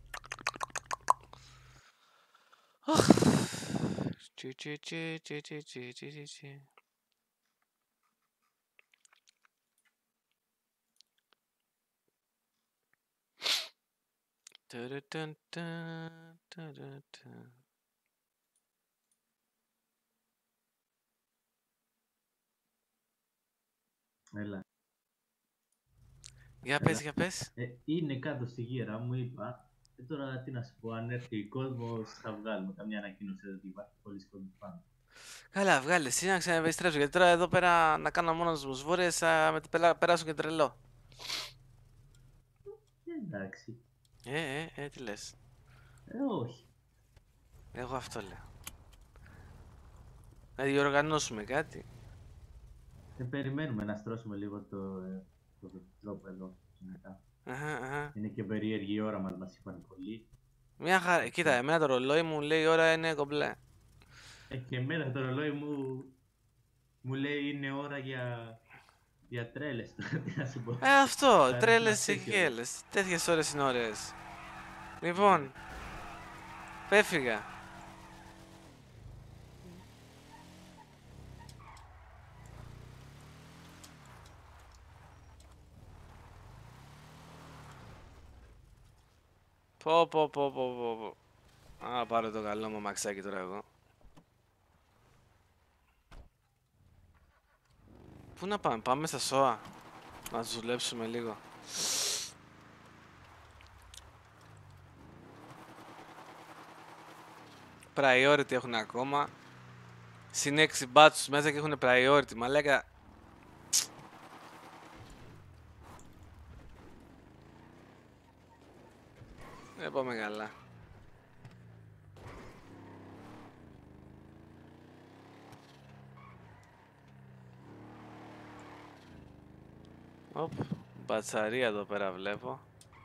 Έλα. Για πες. Είναι κάτω στη γύρα, μου είπα. Τώρα τι να σου πω, αν έρθει κόσμος θα βγάλουμε καμιά ανακοίνωση ότι υπάρχει πολλοί κόσμος πάνω. Καλά, βγάλε εσύ να ξαναεπιστρέψω, γιατί τώρα εδώ πέρα να κάνω μόνος μου σβούρες θα με περάσω και τρελό. Εντάξει. Τι λες? Όχι. Εγώ αυτό λέω. Να διοργανώσουμε κάτι. Περιμένουμε να στρώσουμε λίγο το τρόπο εδώ και μετά. Είναι και περίεργη η ώρα μας είπαν πολλοί. Μια χαρά, κοίτα, εμένα το ρολόι μου λέει η ώρα είναι κομπλέ. Και εμένα το ρολόι μου λέει είναι ώρα για τρέλες τώρα, τι να σου πω. Αυτό, τρέλες και γέλες. Τέτοιες ώρες είναι ωραίες. Λοιπόν, πέφυγα. Πω. Α, πάρω το καλό μου μαξάκι τώρα εγώ. Πού να πάμε, πάμε στα ΣΟΑ. Να τους δουλέψουμε λίγο. priority έχουν ακόμα. Συν 6 μπάτσους μέσα και έχουν priority, μαλάκα. Δεν πάμε καλά. Οπ, μπατσαρία εδώ πέρα βλέπω.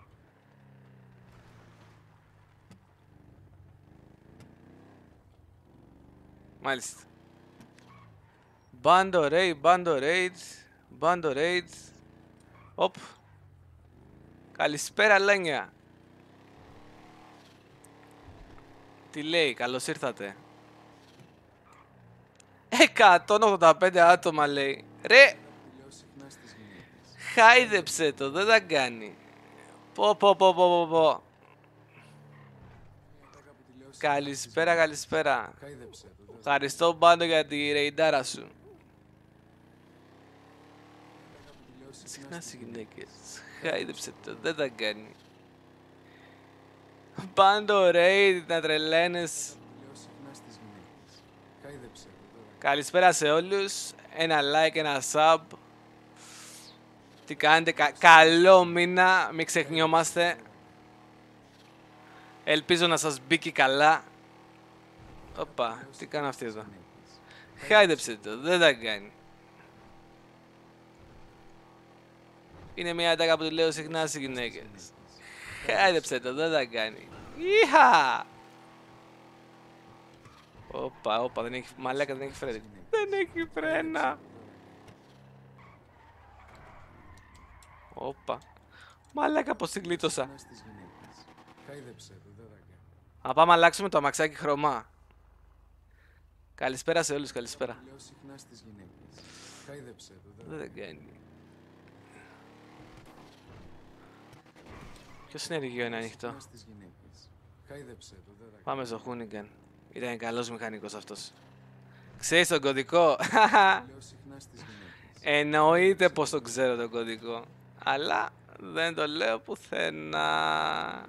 Μάλιστα. Bando raid. Οπ. Καλησπέρα Λένια. Τι λέει, καλώς ήρθατε. 185 άτομα λέει. Ρε! Χάιδεψε το, δεν τα κάνει. Πω. Καλησπέρα. Ευχαριστώ Μπάντο για τη ρεϊντάρα σου. Συχνά στις γυναίκες. Χάιδεψε το, δεν τα κάνει. Μπάντο ρεϊντ, να τρελαίνες. Καλησπέρα σε όλους. Ένα like, ένα sub. Τι κάνετε, καλό μήνα, μην ξεχνιόμαστε. Ελπίζω να σας μπήκε καλά. Οπα, τι κάνω αυτή εδώ. Χάιδεψε το, δεν τα κάνει. Είναι μια ατάκα που του λέω συχνά στις γυναίκες. Χάιδεψε το, δεν τα κάνει. Ιχα! Οπα, δεν έχει, μαλάκα δεν έχει φρένα. Δεν έχει φρένα. Όπα. Μαλάκα πως την γλίτωσα. Α, πάμε αλλάξουμε το αμαξάκι χρώμα. Καλησπέρα σε όλους, καλησπέρα. Δεν κάνει. Ποιο συνεργείο είναι ανοιχτό. Πάμε στο Χούνιγκαν. Ήταν καλός μηχανικός αυτός. Ξέρεις τον κωδικό. Εννοείται πως το ξέρω τον κωδικό. Αλλά δεν το λέω πουθενά.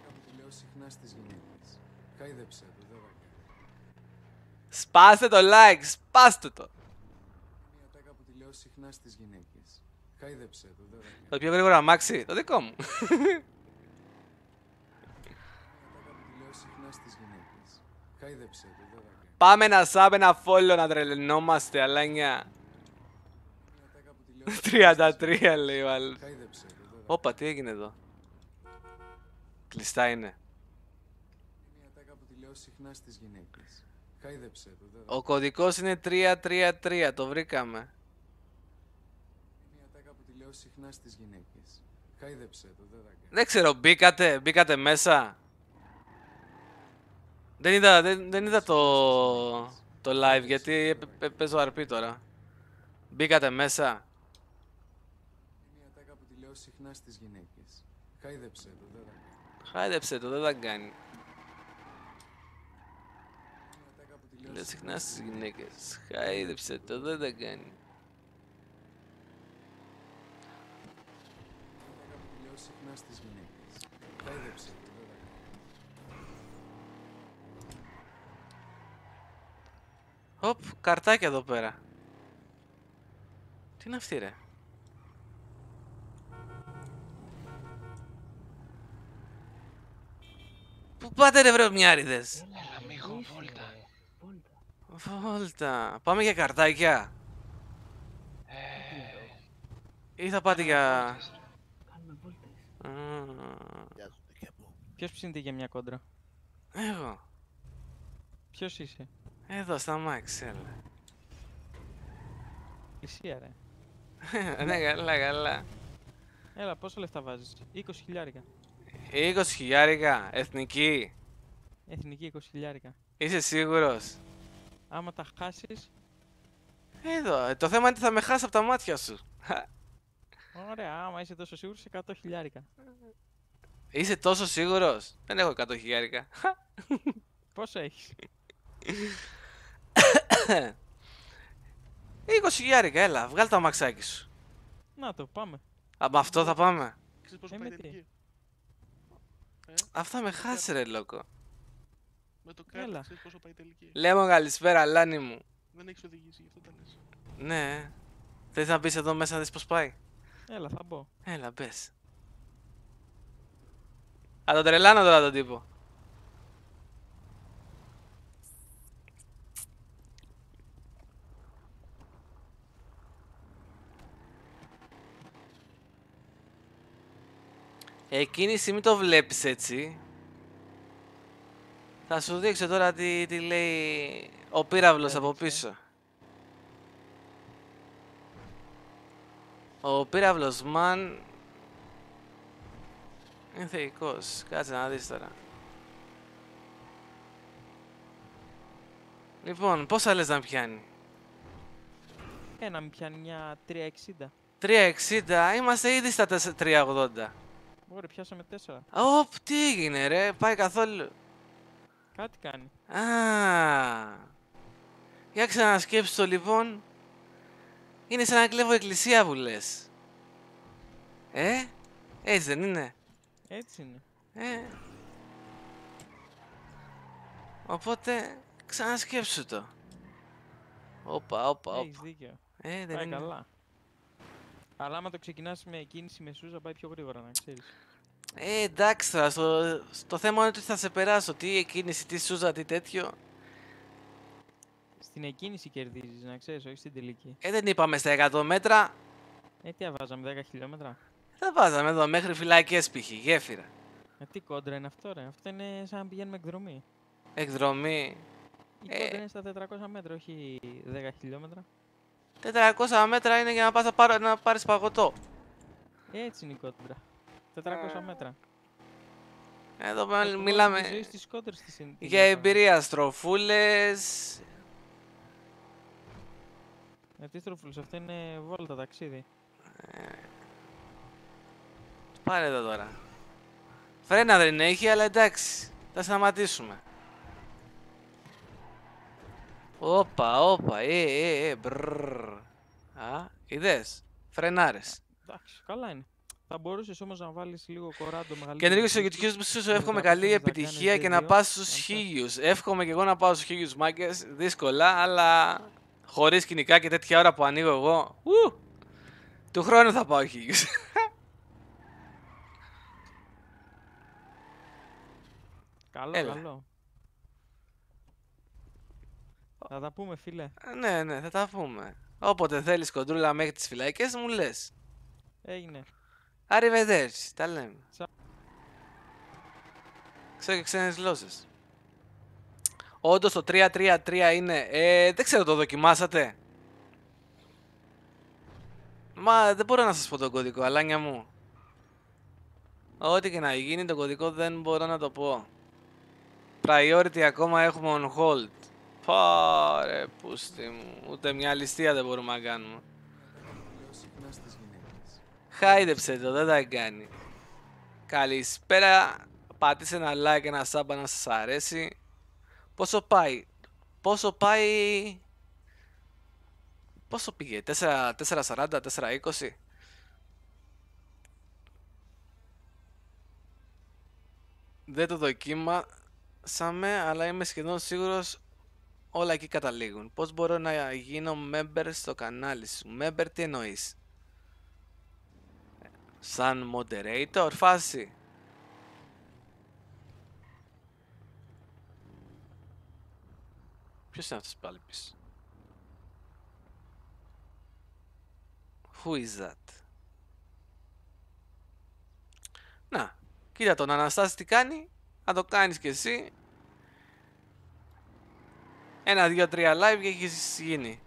Σπάστε το like, σπάστε το. Το πιο γρήγορο αμάξι, το δικό μου. Πάμε να sub, ένα follow, να τρελαινόμαστε, αλάνια. 33 λέει ο άλλος. Όπα, τι έγινε εδώ. Κλειστά είναι. Ο κωδικός είναι 333, το βρήκαμε. Δεν ξέρω, μπήκατε μέσα. Δεν είδα το live γιατί παίζω RP τώρα. Μπήκατε μέσα. Χάιδεψε το, δεν θα κάνει. Λέω συχνά στις γυναίκες. Χάιδεψε το, δεν θα κάνει. Οπ, καρτάκια εδώ πέρα. Τι είναι αυτή ρε. Πού πάτε ρε βρεωμιάριδες. Έλα μήχο, βόλτα. Βόλτα. Πάμε για καρτάκια. Ή θα πάτε για... Κάνουμε βόλτες. Ποιος ψήνεται για μια κόντρα. Εγώ. Ποιος είσαι. Εδώ στα μάξι, έλα. Πλησία ρε. Ναι, καλά. Έλα, πόσα λεφτά βάζεις. 20 χιλιάρικα. 20 χιλιάρικα, εθνική. Εθνική 20 χιλιάρικα. Είσαι σίγουρος. Άμα τα χάσεις... Εδώ, το θέμα είναι ότι θα με χάσει από τα μάτια σου. Ωραία, άμα είσαι τόσο σίγουρος, 100 χιλιάρικα. Είσαι τόσο σίγουρος. Δεν έχω 100 χιλιάρικα. Πόσο έχεις. 20 χιλιάρικα, έλα, βγάλ' το αμαξάκι σου. Να το, πάμε. Α, με αυτό θα πάμε. Με τι. Αυτό με χάσει ρε λόκο. Με το κάρτα ξέρεις πόσο πάει τελική. Λέμε καλησπέρα, Λάνη μου. Δεν έχεις οδηγήσει, γι' αυτό τα λες. Ναι. Θες να μπεις εδώ μέσα να δεις πώς πάει? Έλα, θα μπω. Έλα, μπες. Α, τον τρελάνω τώρα τον τύπο. Εκκίνηση μην το βλέπεις έτσι. Θα σου δείξω τώρα τι λέει ο πύραυλος από πίσω. Ο πύραυλος μαν είναι θεϊκός. Κάτσε να δεις τώρα. Λοιπόν, πόσα λες να πιάνει? Να μην πιάνει μια 360. 360, είμαστε ήδη στα 380. Ωραία, πιάσαμε 4. Οπ, τι έγινε ρε, πάει καθόλου. Κάτι κάνει. Για ξανασκέψου το λοιπόν. Είναι σαν να κλέβω εκκλησία που λες. Έτσι δεν είναι? Έτσι είναι. Οπότε ξανασκέψου το. Όπα. Έχεις δίκιο. Δεν πάει είναι. καλά. Αλλά άμα το ξεκινάς με κίνηση με σούζα πάει πιο γρήγορα, να ξέρεις. Εντάξει τώρα, στο θέμα είναι ότι θα σε περάσω. Τι εκκίνηση, τι σούζα, τι τέτοιο. Στην εκκίνηση κερδίζεις, να ξέρεις, όχι στην τελική. Δεν είπαμε στα 100 μέτρα. Τι βάζαμε, 10 χιλιόμετρα. Θα βάζαμε εδώ μέχρι φυλακές π.χ. γέφυρα. Τι κόντρα είναι αυτό, ρε? Αυτό είναι σαν να πηγαίνουμε εκδρομή. Εκδρομή. Η κόντρα είναι στα 400 μέτρα, όχι 10 χιλιόμετρα. 400 μέτρα είναι για να πάρεις παγωτό. Έτσι είναι η κόντρα. 400 μέτρα. Εδώ μιλάμε κόντρες για εμπειρία, στροφούλες. Τι στροφούλες, αυτό είναι βόλτα ταξίδι. Πάρε εδώ τώρα. Φρένα δεν έχει, αλλά εντάξει. Θα σταματήσουμε. Όπα, μπρρρρ. Είδες, φρενάρες. Εντάξει, καλά είναι. Θα μπορούσες όμως να βάλεις λίγο κοράντο μεγαλύτερο. Και Ενρίκο, στο YouTube σου εύχομαι καλή επιτυχία και να πας στους 1000. Εύχομαι και εγώ να πάω στους 1000 μάγκες. Δύσκολα, αλλά χωρίς σκηνικά και τέτοια ώρα που ανοίγω εγώ. Του χρόνου θα πάω 1000. Καλό. Θα τα πούμε, φίλε. Ναι, θα τα πούμε. Όποτε θέλεις κοντρούλα μέχρι τις φυλακές μου λες. Έγινε. Arrivederci, τα λέμε. Ξέρω και ξένες γλώσσες. Όντως το 333 είναι. Δεν ξέρω, το δοκιμάσατε? Μα δεν μπορώ να σας πω τον κωδικό, αλάνια μου. Ό,τι και να γίνει, το κωδικό δεν μπορώ να το πω. Priority ακόμα έχουμε on hold. Πάρε πούστη μου. Ούτε μια ληστεία δεν μπορούμε να κάνουμε. Χάιδεψε το, δεν τα κάνει. Καλησπέρα. Πατήστε ένα like, ένα sub να σας αρέσει. Πόσο πάει? Πόσο πήγε? 4.40, 4.20. Δεν το δοκίμασαμε, αλλά είμαι σχεδόν σίγουρος όλα εκεί καταλήγουν. Πώς μπορώ να γίνω member στο κανάλι σου? Member τι εννοείς? Σαν moderator φάση? Ποιος είναι αυτός πάλι πίσω? Who is that? Να, κοίτα τον Αναστάση τι κάνει. Να το κάνεις κι εσύ. 1, 2, 3 live και έχεις γίνει.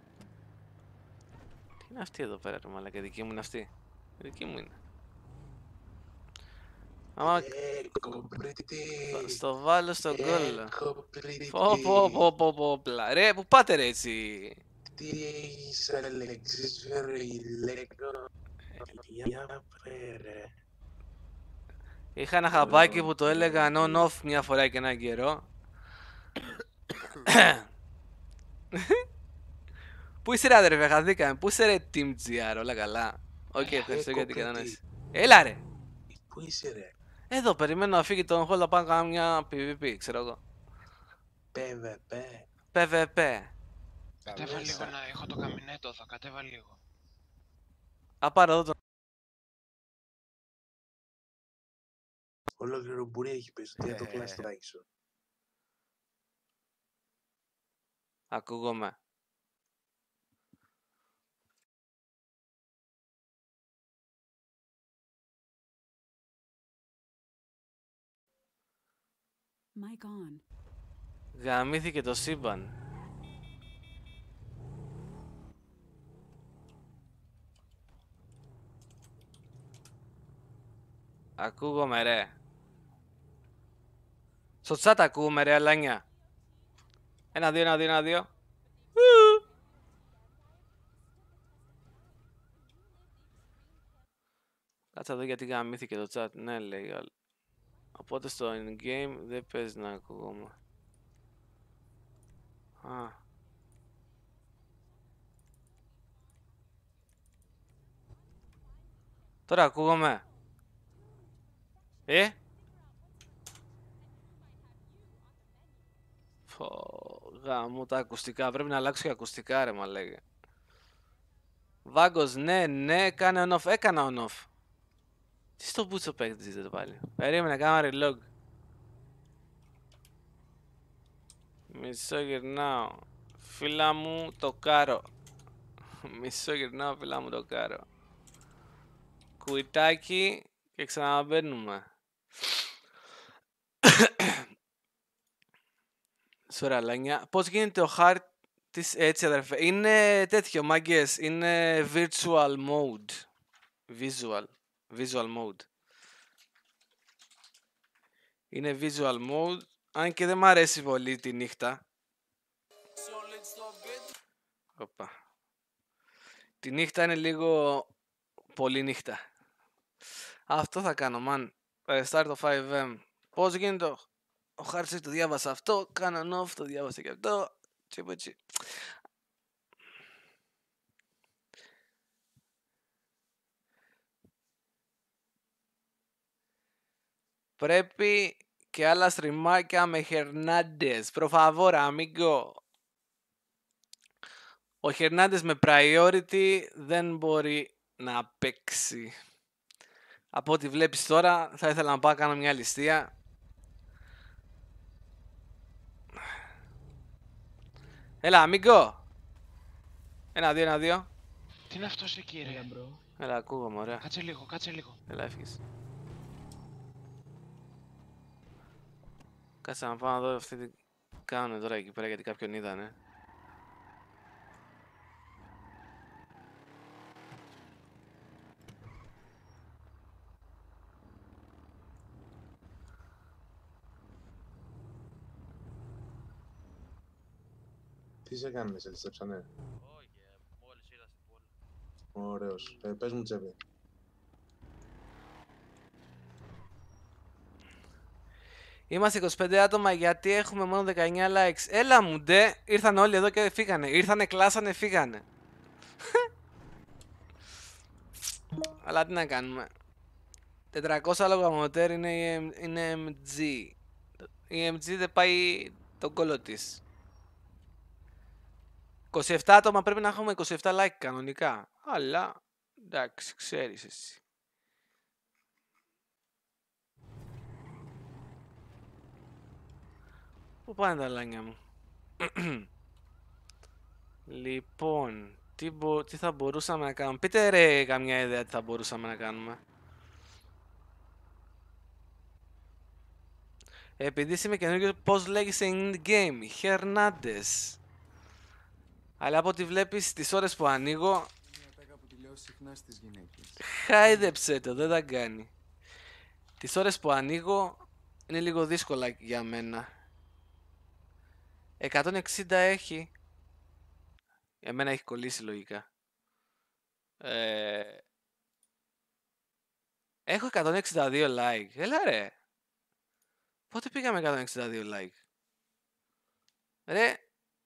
Τι είναι αυτή εδώ πέρα, μαλάκα? Δική μου είναι αυτή? Δική μου είναι. Άμα... Στο βάλω στον κόλλο. Πω. Ρε, που πάτε ρε έτσι? Τι είσαι Αλεξής Βεριλέκο? Είχα ένα χαμπάκι που το έλεγα on-off μια φορά και έναν καιρό. Πού είσαι ρε αδερφέ, χαθήκαμε. Πού είσαι ρε Team GR, όλα καλά? Οκ, ευχαριστώ για την κατανόηση. Έλα ρε. Πού είσαι ρε? Εδώ, περιμένω να φύγει τον Hold να πάω να κάνω μια PvP, ξέρω εγώ. PvP. PvP. Κατέβα λίγο να έχω το καμινέτο εδώ, κατέβα λίγο. Πάρε εδώ τον... Ολόκληρο μπουρί έχει πέσει, τι το κλάσει το τάκι σου. Ακούγομαι. Mic on. Γαμήθηκε το σύμπαν. Ακούγομαι ρε. Στο chat ακούγομαι ρε αλάνια. 1-2. Κάτσε εδώ γιατί γαμήθηκε το chat. Ναι λέει άλλο. Οπότε στο in-game δεν παίζει να ακούγομαι. Τώρα ακούγομαι. Γαμώ τα ακουστικά. Πρέπει να αλλάξω και ακουστικά ρε μα λέγε. Βάγκος ναι κάνε on-off. Έκανα on-off. Τι στο μπούτσο παίκτης εδώ πάλι. Περίμενε κάμα relog. Μισό γυρνάω. Φίλα μου το κάρο. Μισό γυρνάω φίλα μου το κάρο. Κουιτάκι και ξαναμπαίνουμε. Σωραλάνια. Πώς γίνεται ο χάρτης έτσι αδερφέ. Είναι τέτοιο μάγκες. Είναι virtual mode. Visual mode. Είναι visual mode. Αν και δεν μ' αρέσει πολύ τη νύχτα. Οπα. Τη νύχτα είναι λίγο πολύ νύχτα. Αυτό θα κάνω, man. Restart το 5M. Πώς γίνεται ο χάρτης το διάβασα αυτό. Κάνω off, το διάβασα και αυτό. Τσιπατσι. Πρέπει και άλλα στριμάκια με Χερνάντες. Προφαβόρα, αμίγκο. Ο Χερνάντες με priority δεν μπορεί να παίξει. Από ό,τι βλέπεις τώρα, θα ήθελα να πάω να κάνω μια ληστεία. Έλα, αμίγκο. 1-2. Τι είναι αυτός εκεί ρε. Έλα, ακούγομαι, ωραία. Κάτσε λίγο. Έλα, έφυγες. Κάτσε να πάω να δω αυτή τι κάνουν τώρα εκεί πέρα γιατί κάποιον είδανε. Τι σε κάνουν, σε ληστέψανε? Όχι, μόλις ήρθα στην πόλη. Ωραίος. Πες μου τσέπη. Είμαστε 25 άτομα γιατί έχουμε μόνο 19 likes. Έλα μου ντε, ήρθαν όλοι εδώ και φύγανε. Ήρθανε, κλάσανε, φύγανε. Αλλά τι να κάνουμε. 400 λόγω μοτέρ είναι MG. Η MG δεν πάει τον κόλλο της. 27 άτομα πρέπει να έχουμε 27 like κανονικά. Αλλά εντάξει, ξέρεις εσύ. Πού πάνε τα λάνια μου. Λοιπόν, τι θα μπορούσαμε να κάνουμε. Πείτε ρε καμιά ιδέα τι θα μπορούσαμε να κάνουμε. Επειδή είμαι καινούργιος, πώς λέγεσαι in game. Χερνάντες. Αλλά από ό,τι βλέπεις τις ώρες που ανοίγω. Χάιδεψε το, δεν τα κάνει. Τις ώρες που ανοίγω είναι λίγο δύσκολα για μένα. 160 έχει. Εμένα έχει κολλήσει λογικά. Έχω 162 like. Έλα ρε. Πότε πήγαμε 162 like. Ρε.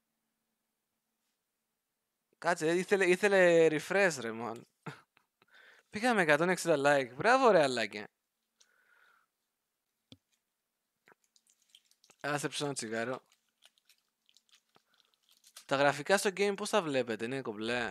Κάτσε, ήθελε refresh ρε man. Πήγαμε 160 like. Μπράβο ρε αλάκια. Άσε ψω ένα τσιγάρο. Τα γραφικά στο game πώς τα βλέπετε, είναι κομπλέ?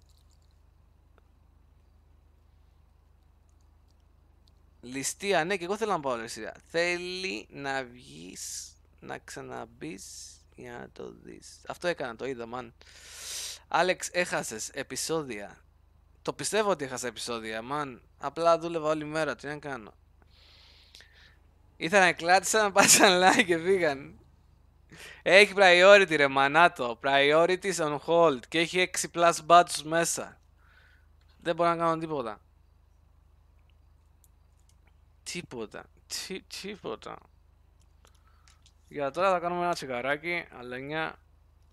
Ληστεία, ναι, και εγώ θέλω να πάω ληστεία. Θέλει να βγεις, να ξαναμπείς για να το δεις. Αυτό έκανα, το είδα, man. Άλεξ, έχασες επεισόδια. Το πιστεύω ότι έχασα επεισόδια, man. Απλά δούλευα όλη μέρα, τι να κάνω. Ήθελα να κλάτησα να πάσαν like και φύγαν. Έχει priority ρε μανάτο. Priorities on hold. Και έχει 6 plus badges μέσα. Δεν μπορώ να κάνω τίποτα. Τίποτα. Για τώρα θα κάνουμε ένα τσιγαράκι. Αλλά 9.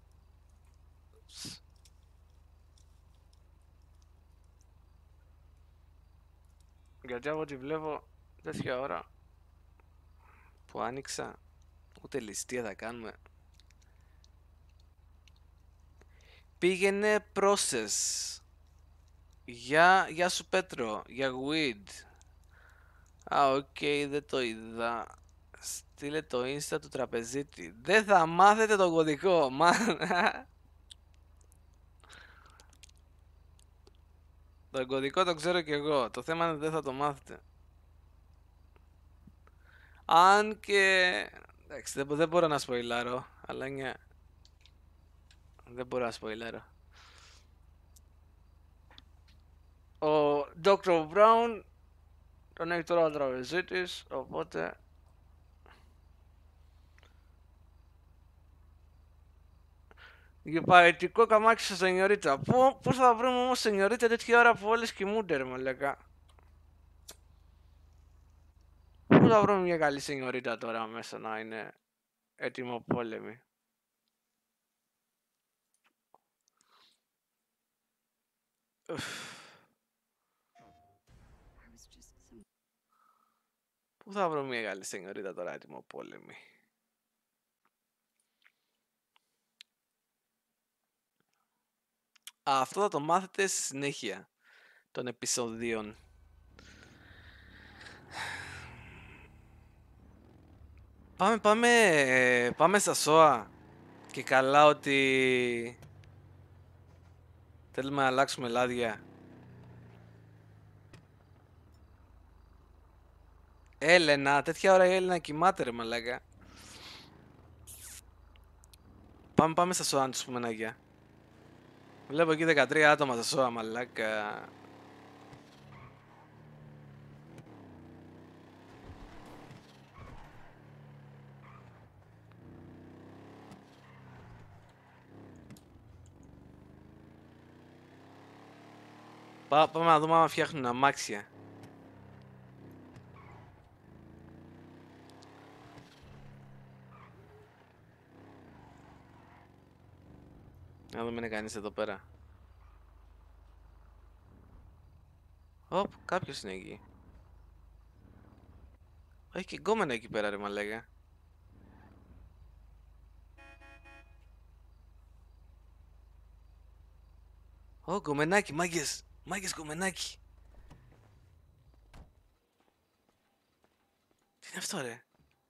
Γιατί από ό,τι βλέπω τέτοια ώρα που άνοιξα, ούτε ληστεία θα κάνουμε. Πήγαινε process. Γεια σου Πέτρο, για weed. Οκ, δεν το είδα. Στείλε το insta του τραπεζίτη. Δεν θα μάθετε τον κωδικό, man. Τον κωδικό το ξέρω κι εγώ. Το θέμα είναι ότι δεν θα το μάθετε. Αν και... εντάξει, δεν μπορώ να σποιλάρω. Αλλά είναι... δεν μπορώ να σποιλάρω. Ο Dr. Brown τον έχει τώρα ο τραπεζίτης, οπότε... Γεπαετικό καμάκι στο σενιωρίτα. Πώς θα βρούμε όμως σενιωρίτα τέτοια ώρα που όλες κοιμούνται ρε μαλάκα. Πού θα βρούμε μια καλή σενιωρίτα τώρα μέσα να είναι έτοιμο πόλεμη. Πού θα βρω μια καλή σενιωρίτα τώρα έτοιμο πόλεμη. Αυτό θα το μάθετε στη συνέχεια των επεισοδίων. Πάμε στα ΣΟΑ. Και καλά ότι θέλουμε να αλλάξουμε λάδια. Έλενα, τέτοια ώρα η Έλενα κοιμάται ρε μαλάκα. Πάμε στα ΣΟΑ να τους πούμε ένα γεια. Βλέπω εκεί 13 άτομα στα ΣΟΑ μαλάκα. Πάμε να δούμε άμα φτιάχνουν αμάξια. Να δούμε είναι κανείς εδώ πέρα. Οπ, κάποιος είναι εκεί. Έχει και γκόμενα εκεί πέρα ρε μαλάκα. Ω, γκομενάκι, μάγκες. Μάγκες γκομενάκι. Τι είναι αυτό ρε?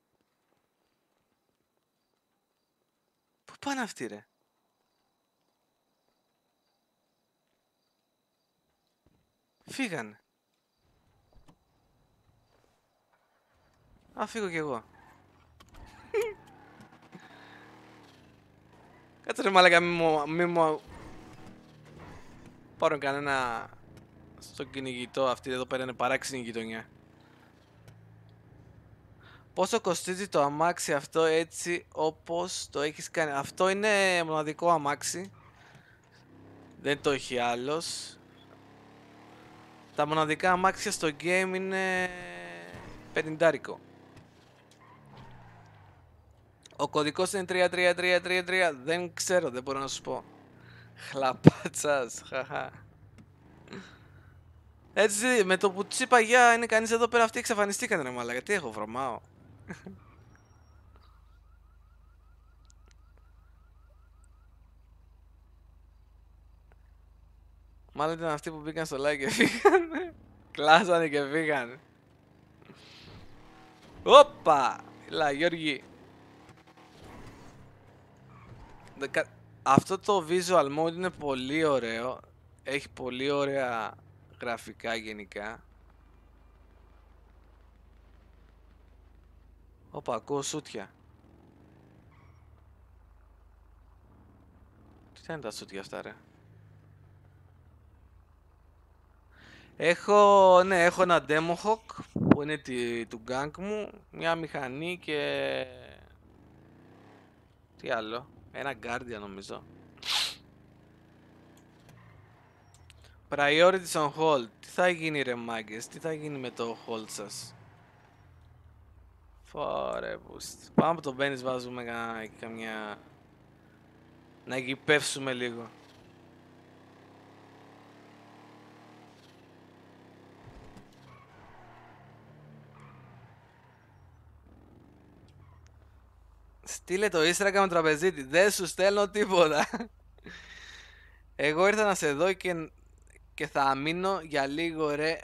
Πού πάνε αυτοί ρε? Φύγανε. Α, φύγω κι εγώ. Κάτσε ρε μάλακα, μη μου πάρουν κανένα στο κυνηγητό. Αυτή εδώ πέρα είναι παράξενη γειτονιά. Πόσο κοστίζει το αμάξι αυτό έτσι όπως το έχεις κάνει? Αυτό είναι μοναδικό αμάξι. Δεν το έχει άλλος. Τα μοναδικά αμάξια στο game είναι 50. Ο κωδικός είναι 33333. Δεν ξέρω, δεν μπορώ να σου πω. Χλαπάτσας, χαχα. Έτσι με το που τους είπα γεια είναι κανείς εδώ πέρα, αυτοί εξαφανιστήκανε ρε μάλα. Γιατί έχω βρωμάω. Μάλλον ήταν αυτοί που μπήκαν στο like και φύγανε. Κλάσανε και φύγανε. Όπα! Έλα Γιώργη. Αυτό το visual mode είναι πολύ ωραίο. Έχει πολύ ωραία γραφικά γενικά. Όπα, ακούω σούτια. Τι θα είναι τα σούτια αυτά, ρε? Έχω ένα Demo Hawk που είναι του gang μου, μια μηχανή και... τι άλλο? Ένα Guardian νομίζω. Priorities on hold. Τι θα γίνει ρε μάγκες, τι θα γίνει με το hold σας? Φωρε boost. Πάμε από το Venice, βάζουμε καμιά... να γυπεύσουμε λίγο. Στείλε το Instagram με τραπεζίτη. Δεν σου στέλνω τίποτα. Εγώ ήρθα να σε δω και θα μείνω για λίγο ρε.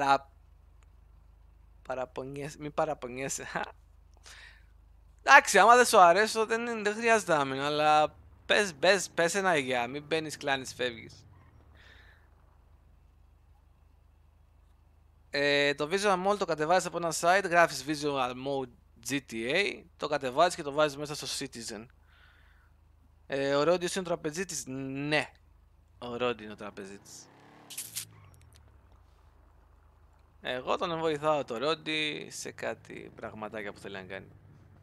Παραπονιέσαι. Μην παραπονιέσαι. Εντάξει, άμα δεν σου αρέσω δεν χρειάζεται να μείνω. Αλλά πες ένα γεια. Μην μπαίνεις, κλάνεις, φεύγεις. Το Visual Mode το κατεβάζεις από ένα site. Γράφεις Visual Mode GTA, το κατεβάζεις και το βάζεις μέσα στο Citizen. Ο Ρόντιος είναι ο τραπεζίτης? Ναι, ο Ρόντι είναι ο τραπεζίτης. Εγώ τον βοηθάω το Ρόντι σε κάτι πραγματάκια που θέλει να κάνει.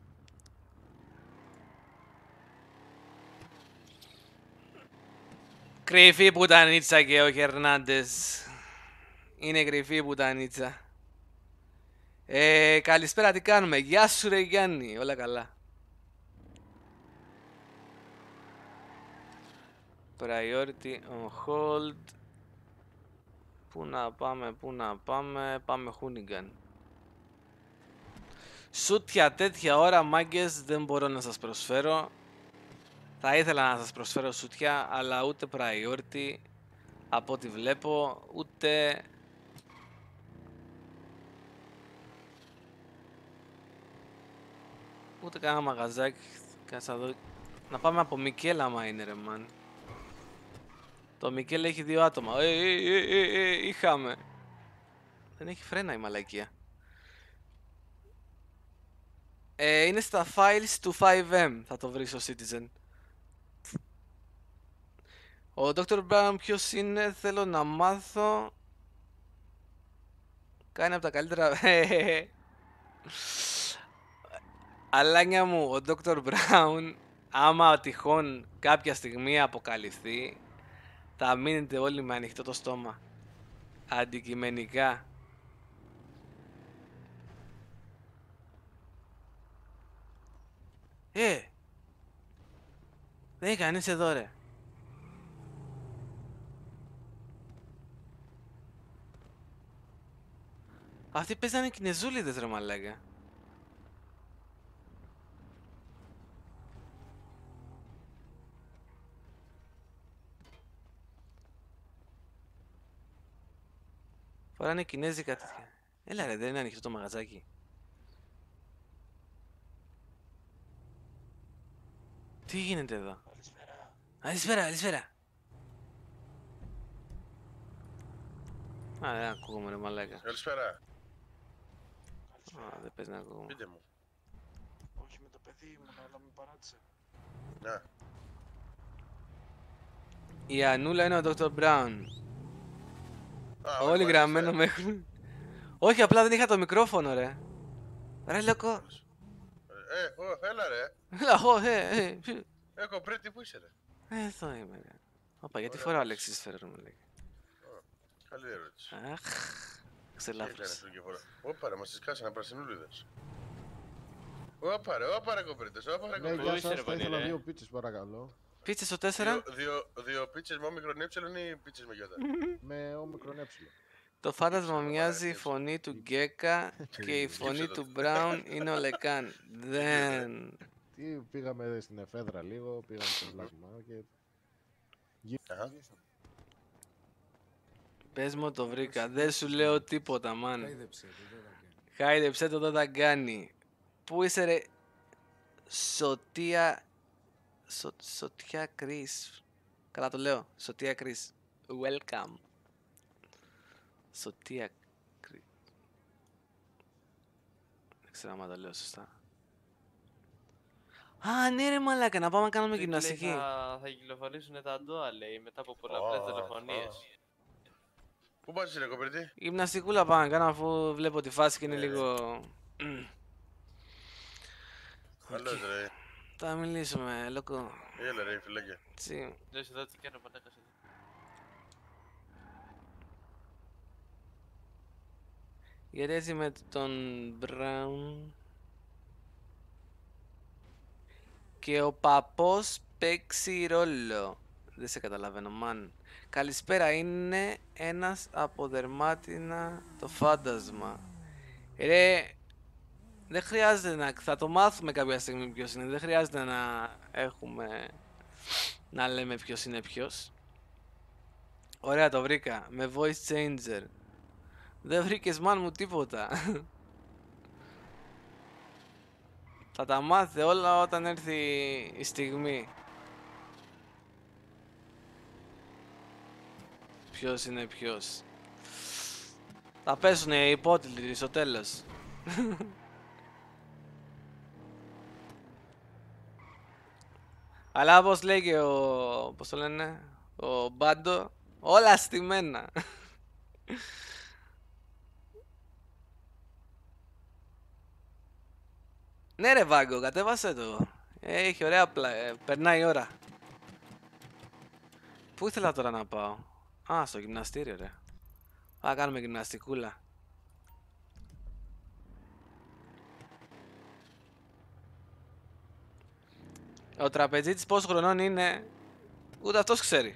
Κρυφή πουτανίτσα και ο Χερνάντες. Είναι κρυφή πουτανίτσα. Καλησπέρα, τι κάνουμε? Γεια σου ρε Γιάννη, όλα καλά. Priority on hold. Πού να πάμε, πάμε Hoonigan. Σούτια τέτοια ώρα μάγκες δεν μπορώ να σας προσφέρω. Θα ήθελα να σας προσφέρω σούτια, αλλά ούτε priority από ό,τι βλέπω, ούτε... ούτε κανένα μαγαζάκι. Κάτσε να δω. Να πάμε από Μικέλ άμα είναι ρε μαν. Το Μικέλ έχει 2 άτομα. Είχαμε. Δεν έχει φρένα η μαλακία. Είναι στα files του 5M. Θα το βρεις στο Citizen. Ο Dr. Brown ποιος είναι? Θέλω να μάθω. Κάνει από τα καλύτερα. Αλάνια μου, ο Dr. Brown, άμα τυχόν κάποια στιγμή αποκαλυφθεί, θα μείνετε όλοι με ανοιχτό το στόμα. Αντικειμενικά. Δεν είναι κανείς εδώ ρε. Αυτοί παίζανε κινεζούλιδες ρε μαλάκα. Φοράνε κινέζικα τέτοια. Έλα ρε, δεν είναι ανοιχτό το μαγαζάκι. Τι γίνεται εδώ? Καλησπέρα, καλησπέρα. Α, δεν ακούγομαι ρε μαλάκα. Καλησπέρα. Α, δεν πες να ακούγομαι. Πείτε μου. Όχι με το παιδί ήμουν, αλλά με παράτησε. Να. Η Ανούλα είναι ο Dr. Brown. Όλοι γραμμένο μέχρι. Όχι, απλά δεν είχα το μικρόφωνο ρε. Ρε λοκό. Έλα ρε. Έλα, κοπρέτη, πού είσαι ρε? Εδώ είμαι ρε. Όπα, γιατί φοράω Αλεξίσφαιρο ρε μου λέει. Καλή ερώτηση. Αχ, ξελάφρυσε. Όπα ρε, μας τις κάσανε πρασινούλιδες. Όπα ρε κοπρέτες, Ναι, γεια σας, θα ήθελα 2 πίτσες παρακαλώ. Πίτσες στο 4. Δύο πίτσες με όμικρον έψιλον ή πίτσες με γιώτα? Με όμικρον έψιλον. Το φάντασμα μοιάζει η φωνή του Γκέκα και η φωνή του Μπράουν είναι ο Λεκάν. Δεν. Τι πήγαμε στην εφέδρα λίγο, πήγαμε στο Black Market. Πες μου το βρήκα, δεν σου λέω τίποτα μάν. Χάιδεψε το, δεν τα κάνει. Πού είσαι ρε Σωτία Σωτιά Κρίς. Καλά το λέω. Σωτιά Κρίς. Welcome. Σωτιά Κρίς. Δεν ξέρω άμα το λέω σωστά. Α, ναι ρε μαλάκα, να πάμε να κάνουμε γυμναστική. Θα κυκλοφορήσουν τα ντόα, λέει, μετά από πολλαπλές δολοφονίες. Πού πας ρε κοπερτή? Γυμναστικούλα πάμε να κάνω αφού βλέπω τη φάση και είναι λίγο... Καλώς ρε. Θα μιλήσουμε, λόκο. Έλα ρε φιλάκια. Τσι. Δες εδώ τι κάνω πατάκας εδώ. Γιατί έτσι με τον Μπράουν και ο παππούς παίξει ρόλο. Δεν σε καταλαβαίνω, μαν. Καλησπέρα, είναι ένας από δερμάτινα το φάντασμα. Ρε, δεν χρειάζεται να... Θα το μάθουμε κάποια στιγμή ποιος είναι. Δεν χρειάζεται να έχουμε... να λέμε ποιος είναι ποιος. Ωραία, το βρήκα. Με voice changer. Δεν βρήκες μάν μου τίποτα. Θα τα μάθετε όλα όταν έρθει η στιγμή. Ποιος είναι ποιος. Θα πέσουν οι υπότιτλοι στο τέλος. Αλλά όπως λέει και ο... πώς το λένε... ο Μπάντο, όλα στημένα. Ναι ρε Βάγκο, κατέβασε το. Έχει ωραία περνάει η ώρα. Πού ήθελα τώρα να πάω? Α, στο γυμναστήριο ρε. Θα κάνουμε γυμναστικούλα. Ο τραπεζίτης πόσο χρονών είναι, ούτε αυτός ξέρει.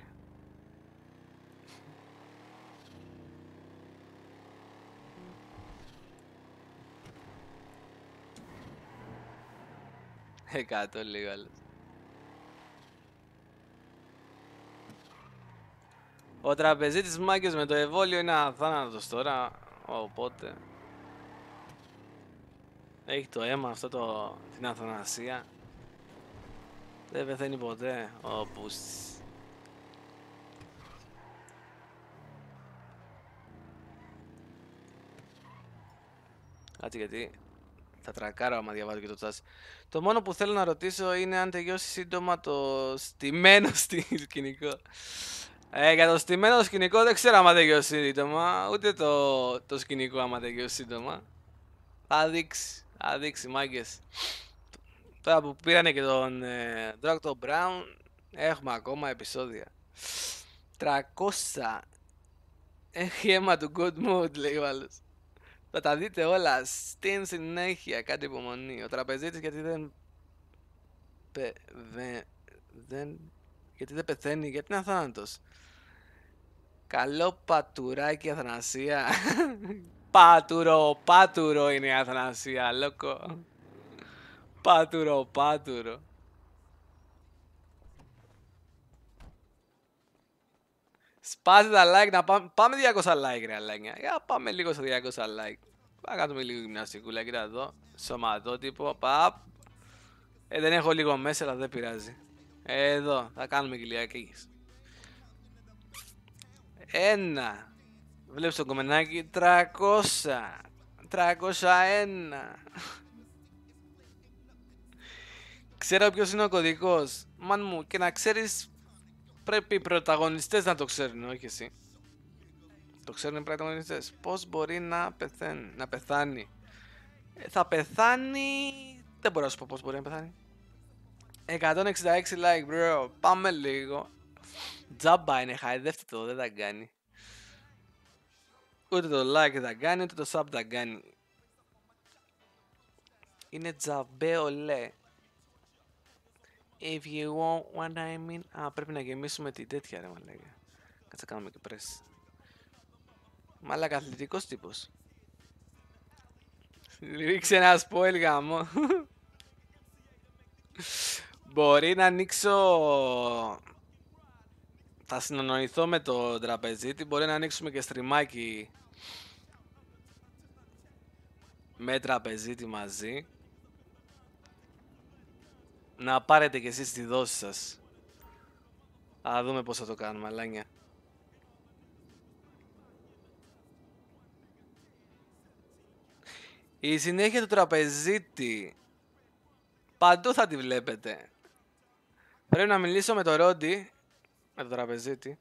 Εκατό λίγο άλλος. Ο τραπεζίτης μάγκες με το εμβόλιο είναι αθάνατος τώρα, οπότε έχει το αίμα αυτό την αθανασία. Δεν πεθαίνει ποτέ ο Πούστης. Κάτσε γιατί θα τρακάρω άμα διαβάζω και το τσάσι. Το μόνο που θέλω να ρωτήσω είναι αν τελειώσει σύντομα το στημένο σκηνικό. Για το στημένο σκηνικό δεν ξέρω άμα τελειώσει σύντομα, ούτε το σκηνικό άμα τελειώσει σύντομα. Θα δείξει μάγκες. Τώρα που πήρανε και τον Dr. Brown, έχουμε ακόμα επεισόδια. 300. Έχει αίμα του good mood, λέει ο άλλος. Θα τα δείτε όλα στην συνέχεια, κάτι υπομονή. Ο τραπεζίτης γιατί γιατί δεν πεθαίνει, γιατί είναι αθάνατος. Καλό πατουράκι αθανασία. Πάτουρο είναι η αθανασία, λόκο. Πάτουρο. Σπάστε τα like να πάμε 200 like ρε αλάνια. Για πάμε λίγο στο 200 like. Θα κάνουμε λίγο γυμναστικούλα, κοίτα εδώ. Σωματότυπο, παπ. Δεν έχω λίγο μέσα αλλά δεν πειράζει. Εδώ, θα κάνουμε κοιλιακές. 1. Βλέπεις το κομμενάκι, 300. 301. Ξέρω ποιος είναι ο κωδικός. Μαν μου, και να ξέρεις, πρέπει οι πρωταγωνιστές να το ξέρουν, όχι εσύ. Το ξέρουν οι πρωταγωνιστές. Πώς μπορεί να πεθάνει. Θα πεθάνει... Δεν μπορώ να σου πω πώς μπορεί να πεθάνει. 166 like, bro. Πάμε λίγο. Τζάμπα είναι, χαϊδεύτε το, δεν θα κάνει. Ούτε το like δεν θα κάνει, ούτε το sub θα κάνει. Είναι τζαμπέο, λέ. If you want what I mean. Α, πρέπει να γεμίσουμε την τέτοια ρε μαλάκα. Κάτσε κάνουμε και press. Μαλάκα αθλητικός τύπος. Ρίξε ένα spoil γάμο. Μπορεί να ανοίξω... Θα συνονοηθώ με το τραπεζίτη. Μπορεί να ανοίξουμε και στριμάκι με τραπεζίτη μαζί. να πάρετε κι εσείς τη δόση σας. Α, δούμε πώς θα το κάνουμε, αλάνια. Η συνέχεια του τραπεζίτη. Παντού θα τη βλέπετε. Πρέπει να μιλήσω με το Ρόντι, με το τραπεζίτη.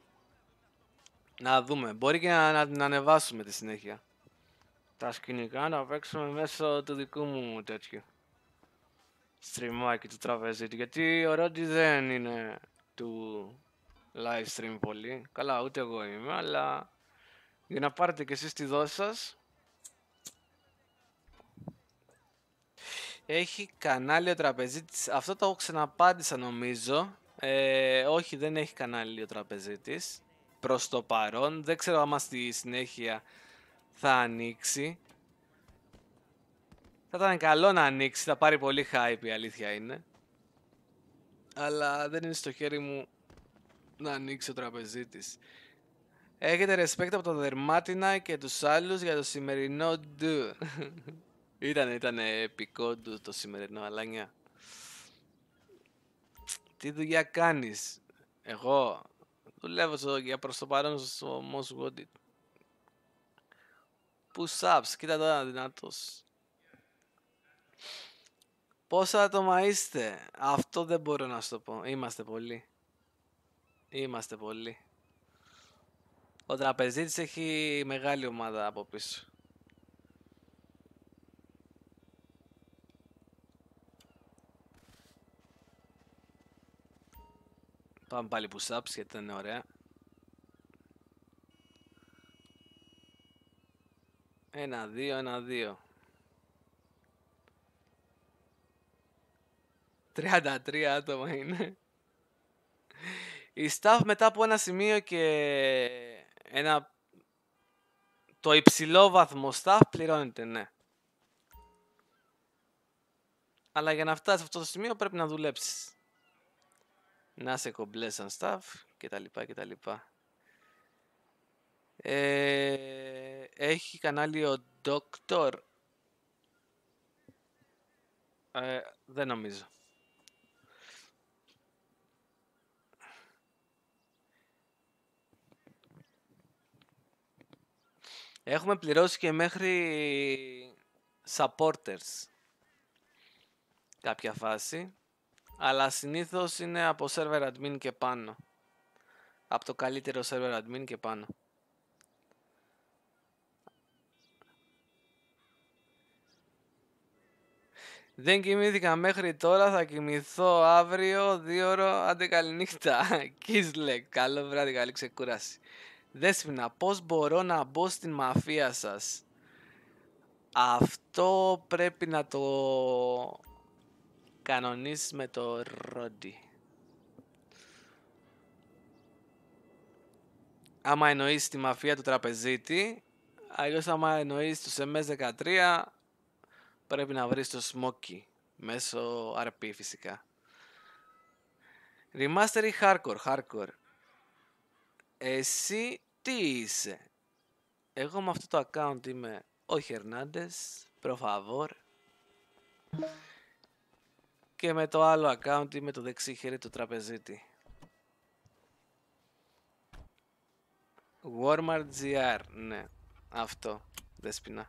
Να δούμε. Μπορεί και να ανεβάσουμε τη συνέχεια. Τα σκηνικά να παίξουμε μέσω του δικού μου τέτοιου streamάκι του τραπεζίτη. Γιατί ο Ρόντι δεν είναι του live stream πολύ. Καλά, ούτε εγώ είμαι, αλλά για να πάρετε κι εσείς τη δόση σας. Έχει κανάλι ο τραπεζίτης. Αυτό το έχω ξαναπάντησα νομίζω. Όχι, δεν έχει κανάλι ο τραπεζίτης. Προς το παρόν. Δεν ξέρω άμα στη συνέχεια θα ανοίξει. Θα ήταν καλό να ανοίξει. Θα πάρει πολύ hype, η αλήθεια είναι. Αλλά δεν είναι στο χέρι μου να ανοίξει ο τραπεζίτης. Έχετε respect από το Δερμάτινα και τους άλλους για το σημερινό ντου. Ήταν επικό ντου το σημερινό, αλάνια. Τι δουλειά κάνεις? Εγώ δουλεύω για προς το παρόν στο Most Wanted. Push-ups, κοίτα τώρα, δυνατός. Πόσα άτομα είστε? Αυτό δεν μπορώ να σου το πω. Είμαστε πολλοί. Είμαστε πολλοί. Ο τραπεζίτης έχει μεγάλη ομάδα από πίσω. Πάμε πάλι push-ups γιατί ήταν ωραία. Ένα, δύο. 33 άτομα είναι. Η staff μετά από ένα σημείο και το υψηλό βαθμό staff πληρώνεται, ναι. Αλλά για να φτάσεις σε αυτό το σημείο πρέπει να δουλέψεις. Να είσαι κομπλέ σαν staff κτλ. Έχει κανάλι ο Doctor. Δεν νομίζω. Έχουμε πληρώσει και μέχρι supporters κάποια φάση. Αλλά συνήθως είναι από server admin και πάνω. Από το καλύτερο server admin και πάνω. Δεν κοιμήθηκα μέχρι τώρα, θα κοιμηθώ αύριο 2 ώρες, άντε καληνύχτα. Κίσλεκ, καλό βράδυ, καλή ξεκούραση. Δέσποινα, πώς μπορώ να μπω στην μαφία σας? Αυτό πρέπει να το κανονίσεις με το Ρόντι. Άμα εννοείς τη μαφία του τραπεζίτη, αλλιώς άμα εννοείς τους MS13, πρέπει να βρεις το Smoky μέσω RP φυσικά. Remaster ή Hardcore? Εσύ τι είσαι? Εγώ με αυτό το account είμαι ο Hernandez, pro favor. Και με το άλλο account είμαι το δεξί χέρι του τραπεζίτη. Walmart GR, ναι, αυτό, Δέσποινα.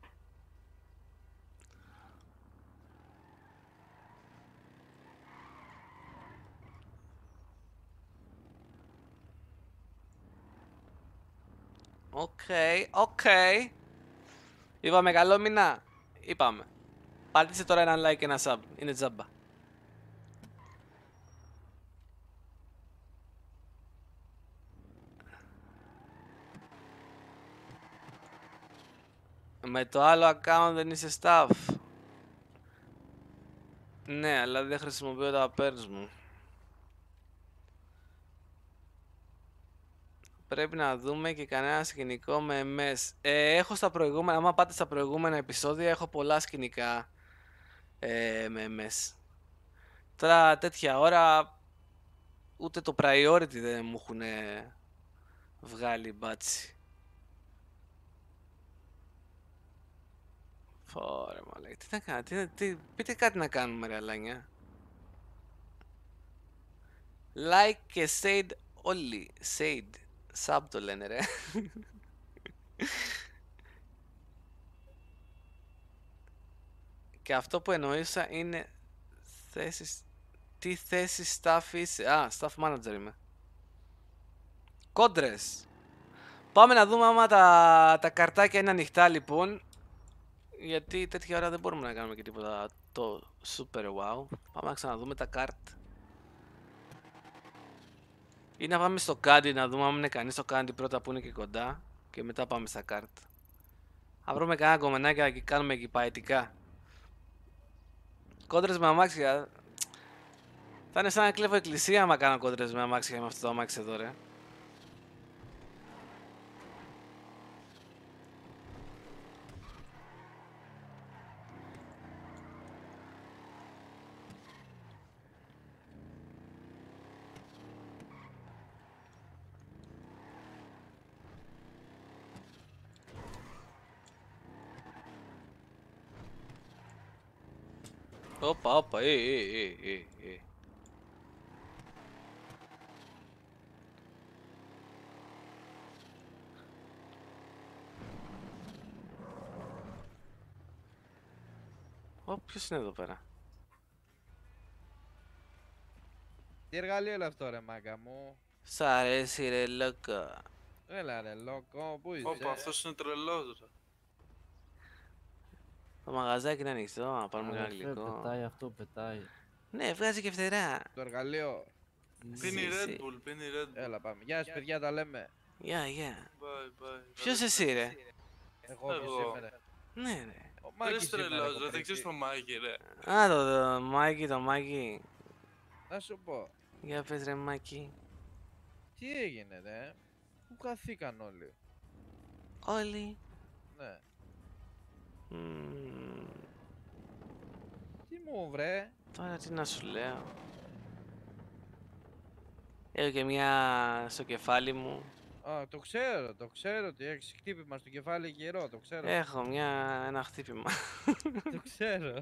Οκ. Είπαμε καλό μήνα. Είπαμε. Πάτησε τώρα ένα like και ένα sub. Είναι τζάμπα. Με το άλλο account δεν είσαι staff. Ναι, αλλά δεν χρησιμοποιώ τα pairs μου. Πρέπει να δούμε και κανένα σκηνικό με MS. Έχω στα προηγούμενα, άμα πάτε στα προηγούμενα επεισόδια, έχω πολλά σκηνικά με MS. Τώρα τέτοια ώρα, ούτε το priority δεν μου έχουν βγάλει μπάτσι. Ωρε μαλάκα, τι να κάνω, πείτε κάτι να κάνουμε ρε αλάνια. Like και shade όλοι. Shade. Sub το λένε ρε. Και αυτό που εννοήσα είναι θέσεις... Τι θέση staff είσαι? Α, staff manager είμαι. Κόντρες. Πάμε να δούμε άμα τα καρτάκια είναι ανοιχτά λοιπόν. Γιατί τέτοια ώρα δεν μπορούμε να κάνουμε και τίποτα το super wow. Πάμε να ξαναδούμε τα καρτ. Ή να πάμε στο Candy να δούμε αν είναι κανείς στο Candy πρώτα που είναι και κοντά. Και μετά πάμε στα καρτ. Θα βρούμε κανένα κομμενάκια και κάνουμε εκεί παετικά. Κόντρες με αμάξια. Θα είναι σαν να κλέβω εκκλησία άμα κάνω κόντρες με αμάξια με αυτό το αμάξι εδώ ρε. Όπα, όπα, Ω, ποιος είναι εδώ πέρα? Τι εργαλείο είναι αυτό ρε μάγκα μου? Σ' αρέσει ρε λόκο? Έλα ρε λόκο, πού είσαι? Όπα, αυτός είναι τρελός ρε. Το μαγαζάκι είναι ανοιχτό, να πάρουμε ένα γλυκό. Πετάει αυτό, πετάει. Ναι, βγάζει και φτερά. Το εργαλείο. Πίνει Red Bull, πίνει Red Bull. Έλα πάμε. Γεια σας παιδιά, τα λέμε. Γεια, γεια. Bye, bye. Ποιος εσύ ρε? Εγώ ποιος είμαι ρε? Ναι ρε. Ο Μάκης Ρε είμαι ρε. τρελός ρε, δεν ξέρεις το Μάκη ρε. Α, το Μάκη. Να σου πω. Για πες ρε Μάκη. Τι έγινε ρε? Πού χαθήκαν όλοι? Όλοι. Ναι. Τι μου βρε? Τώρα τι να σου λέω. Έχω και μια στο κεφάλι μου. Α, το ξέρω ότι έχεις χτύπημα στο κεφάλι καιρό, το ξέρω. Έχω ένα χτύπημα. Το ξέρω.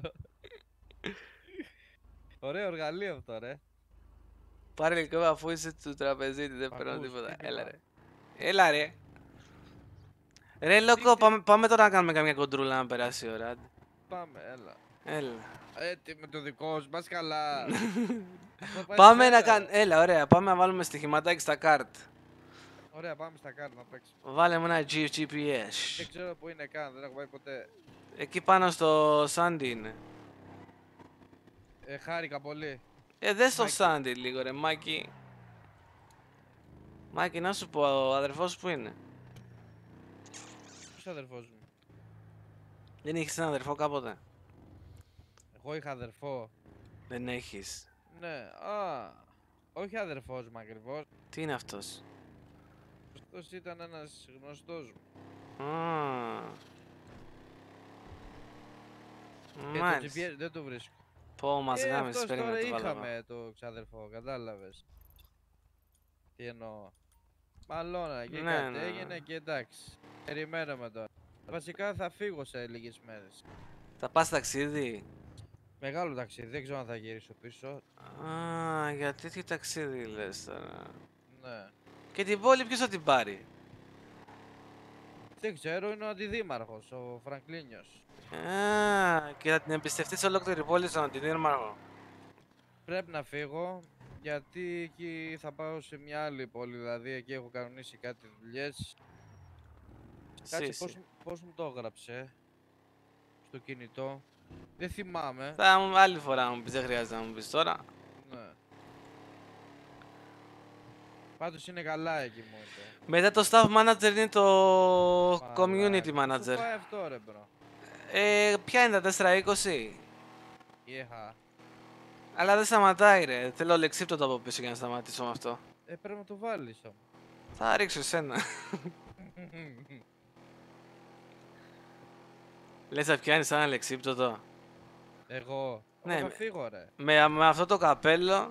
Ωραίο εργαλείο αυτό ρε. Πάρε λίγο αφού είσαι του τραπεζίτη, δεν παίρνω τίποτα. Έλα ρε. Ρε λόκο, πάμε τώρα να κάνουμε καμιά κοντρούλα να περάσει η ώρα. Πάμε, Έλα. Τι με το δικό σου, πας καλά. Πάμε να κάνουμε. Έλα, ωραία, πάμε να βάλουμε στοιχηματάκι στα καρτ. Ωραία, πάμε στα κάρτα να παίξουμε. Βάλε μου ένα GPS. Δεν ξέρω που είναι καν, δεν έχω πάει ποτέ. Εκεί πάνω στο Σάντι είναι. Χάρηκα πολύ. Δες στο Σάντι λίγο ρε Μάκη. Μάκη, να σου πω, ο αδερφός σου που είναι? Ποιος αδερφός μου? Δεν έχεις έναν αδερφό κάποτε? Εγώ είχα αδερφό. Δεν έχεις? Ναι, όχι αδερφός μου ακριβώς. Τι είναι αυτός? Αυτός ήταν ένας γνωστός μου. Μάλιστα. Δεν το βρίσκω. Πω, μας γάμισες, περίμενε τώρα το βάλαμε. είχαμε το ξαδερφό, κατάλαβες. Τι εννοώ. Μαλώνα και κάτι έγινε και εντάξει. Περιμένουμε τώρα. Βασικά θα φύγω σε λίγες μέρες. Θα πας ταξίδι? Μεγάλο ταξίδι, δεν ξέρω αν θα γυρίσω πίσω. Για τέτοιο ταξίδι λες τώρα. Ναι. Και την πόλη ποιος θα την πάρει? Δεν ξέρω, είναι ο αντιδήμαρχος, ο Φραγκλίνιος. Και θα την εμπιστευτείς ολόκληρη πόλη στον αντιδήμαρχο? Πρέπει να φύγω, γιατί εκεί θα πάω σε μια άλλη πόλη, δηλαδή εκεί έχω κανονίσει κάτι δουλειές. Κάτσε, πώς μου το έγραψε στο κινητό, δεν θυμάμαι. Άλλη φορά μου πεις, δεν χρειάζεται να μου πεις τώρα. Ναι. Πάντως είναι καλά εκεί μου είπε. Μετά το staff manager είναι το community manager. Σου πάει αυτό ρε μπρο. Ποια είναι τα 420? Yeah. Αλλά δεν σταματάει ρε, θέλω λεξίπτωτο από πίσω για να σταματήσω με αυτό. Πρέπει να το βάλεις όμως. Θα ρίξω εσένα. Λες να πιάνεις ένα λεξίπτωτο? Εγώ? Ναι, θα φύγω ρε. Με αυτό το καπέλο.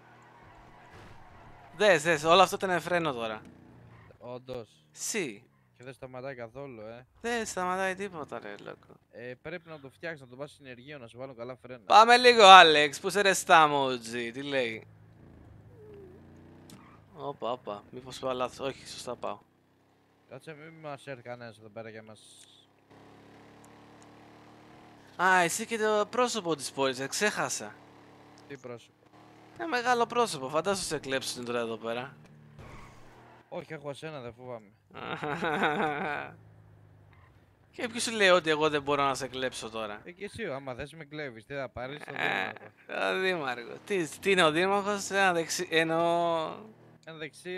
Δες, όλο αυτό ήταν φρένο τώρα. Όντως. Σι. Και δεν σταματάει καθόλου, Δεν σταματάει τίποτα, ρε λόγκο. Πρέπει να το φτιάξεις, να το πας συνεργείο, να σου βάλουν καλά φρένα. Πάμε λίγο, Άλεξ. Πού σε ρεστάμε, ο G, τι λέει. Όπα, μήπως πάω λάθος. Όχι, σωστά πάω. Κάτσε, μην μας έρθει κανένας εδώ πέρα για μας... Α, εσύ και το πρόσωπο της πόλης, ξέχασα. Τι πρόσωπο? Μεγάλο πρόσωπο, φαντάσου σε κλέψουν τώρα εδώ πέρα. Όχι, έχω εσένα, δεν φοβάμαι. Και ποιος σου λέει ότι εγώ δεν μπορώ να σε κλέψω τώρα. Και εσύ, άμα θες με κλέβεις, τι θα πάρεις, τον δήμαρχο. Ο δήμαρχο. Τι είναι ο δήμαρχος, ένα δεξί, εννοώ... Ένα δεξί,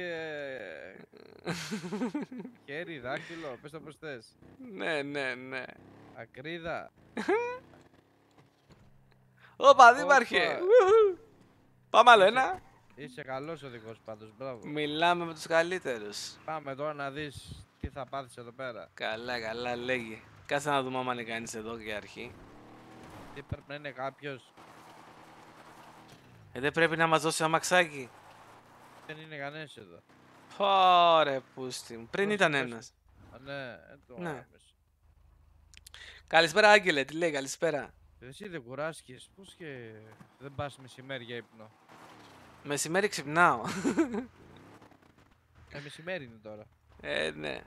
χέρι, δάχτυλο, πες το πως θες. Ναι. Ακρίδα. Όπα, δήμαρχε. Πάμε άλλο ένα. Είσαι καλός οδηγός πάντως, μπράβο. Μιλάμε με τους καλύτερους. Πάμε τώρα να δεις τι θα πάθεις εδώ πέρα. Καλά, λέγει. Κάτσε να δούμε άμα είναι κανείς εδώ για αρχή. Τι πρέπει να είναι κάποιος. Δεν πρέπει να μας δώσει αμαξάκι. Δεν είναι κανένας εδώ. Πόρε πούστη μου. Πριν ήταν ένας. Ναι, ναι. Καλησπέρα, Άγγελε. Τι λέει, καλησπέρα. Εσύ δεν κουράστηκες. Πώς και δεν πας μεσημέρι για ύπνο. Μεσημέρι ξυπνάω. Μεσημέρι είναι τώρα. Ναι.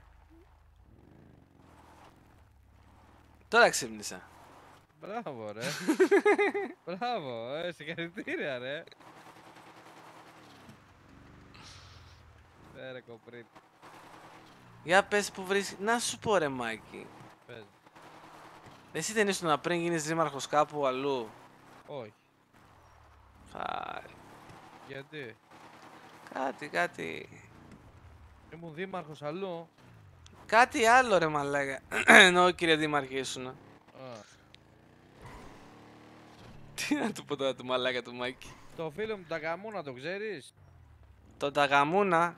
Τώρα ξύπνησα. Μπράβο, ρε. Μπράβο, συγχαρητήρια, ρε. Ρε κοπρίτη. Για πες που βρίσκει. Να σου πω, ρε Μάκη. Πες. Εσύ δεν ήσουν πριν γίνεις δήμαρχος κάπου αλλού? Όχι. Γιατί? Κάτι. Ήμουν δήμαρχος αλλού. Κάτι άλλο, ρε μαλάκα. Εννοώ, κύριε δήμαρχε, ήσουνα. Τι να του πω τώρα του μαλάκα του Μάκη. Το φίλο μου Τακαμούνα το ξέρεις? Τον Τακαμούνα?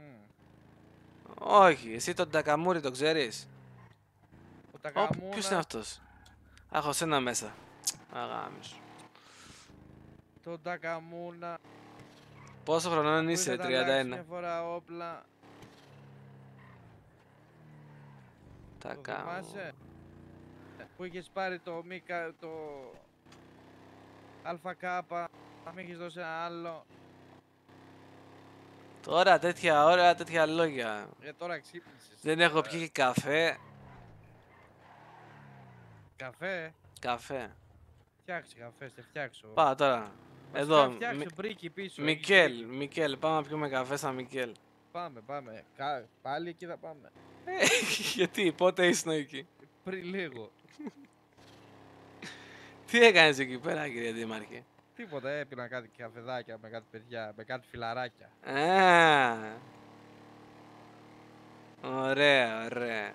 Όχι, εσύ τον Τακαμούρη το ξέρεις? Ο Τακαμούνα... Ποιος είναι αυτός? Έχω σένα μέσα. Αγάμισου. Τον Τακαμούνα... Πόσο χρονών είσαι? 31. Μια φορά όπλα. Τακαμούνα. Που είχες πάρει το Μίκα, το... ΑΚ, να μην έχεις δώσει ένα άλλο. Τώρα τέτοια ώρα, τέτοια λόγια. Τώρα ξύπνησες. Δεν έχω πιει καφέ. Καφέ? Καφέ. Φτιάξε καφέ, σε φτιάξω. Πάω τώρα. Εδώ. Πίσω, Μικέλ, πάμε να πιούμε καφέ σαν Μικέλ. Πάμε. Πάλι εκεί θα πάμε. Γιατί, πότε ήσουν εκεί? Πριν λίγο. Τι έκανες εκεί πέρα, κύριε Δήμαρχε? Τίποτα, έπινα κάτι καφεδάκια με κάτι παιδιά, με κάτι φιλαράκια. Ωραία.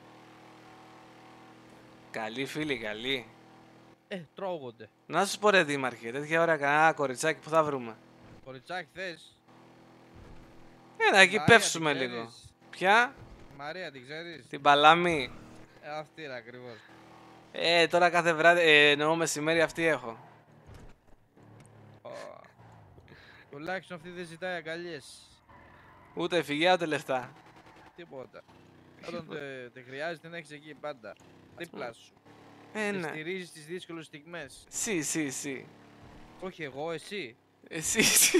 Καλή φίλη, καλή. Τρώγονται. Να σου πω, ρε Δήμαρχε, τέτοια ώρα κανένα κοριτσάκι που θα βρούμε? Κοριτσάκι θες? Ένα, εκεί πέφσουμε λίγο. Ποια? Μαρία, την ξέρεις? Την Παλάμη. Αυτή είναι ακριβώς. Τώρα κάθε βράδυ, εννοώ μεσημέρι αυτή έχω. Τουλάχιστον αυτή δεν ζητάει αγκαλιές. Ούτε φυγιά, ούτε λεφτά. Τίποτα. Όταν te χρειάζεται την έχεις εκεί πάντα. Δίπλα σου. Ναι. Στηρίζεις τις δύσκολες στιγμές. Εσύ. Όχι εγώ, εσύ. Εσύ.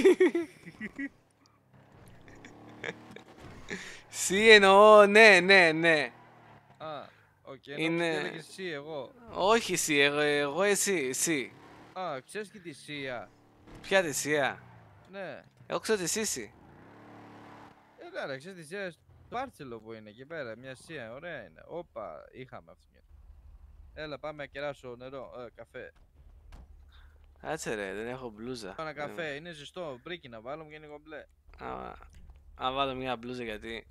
Εσύ εννοώ, ναι. Οκ, έλεγες εσύ, εγώ. Όχι εσύ, εγώ εσύ. Ξέρεις και τη Σία? Ποια τη Σία? Ναι. Εγώ ξέρω τη Σύση. Ρε, ξέρεις τη Σία στο Πάρτσελο που είναι εκεί πέρα, μια Σία, ωραία είναι. Όπα, είχαμε αυτή μια. Έλα, πάμε να κεράσω νερό, καφέ. Κάτσε ρε, δεν έχω μπλούζα. Ένα καφέ, είναι ζεστό, μπρίκι να βάλω, μου γίνει κομπλέ. Να βάλω μια μπλούζα γιατί...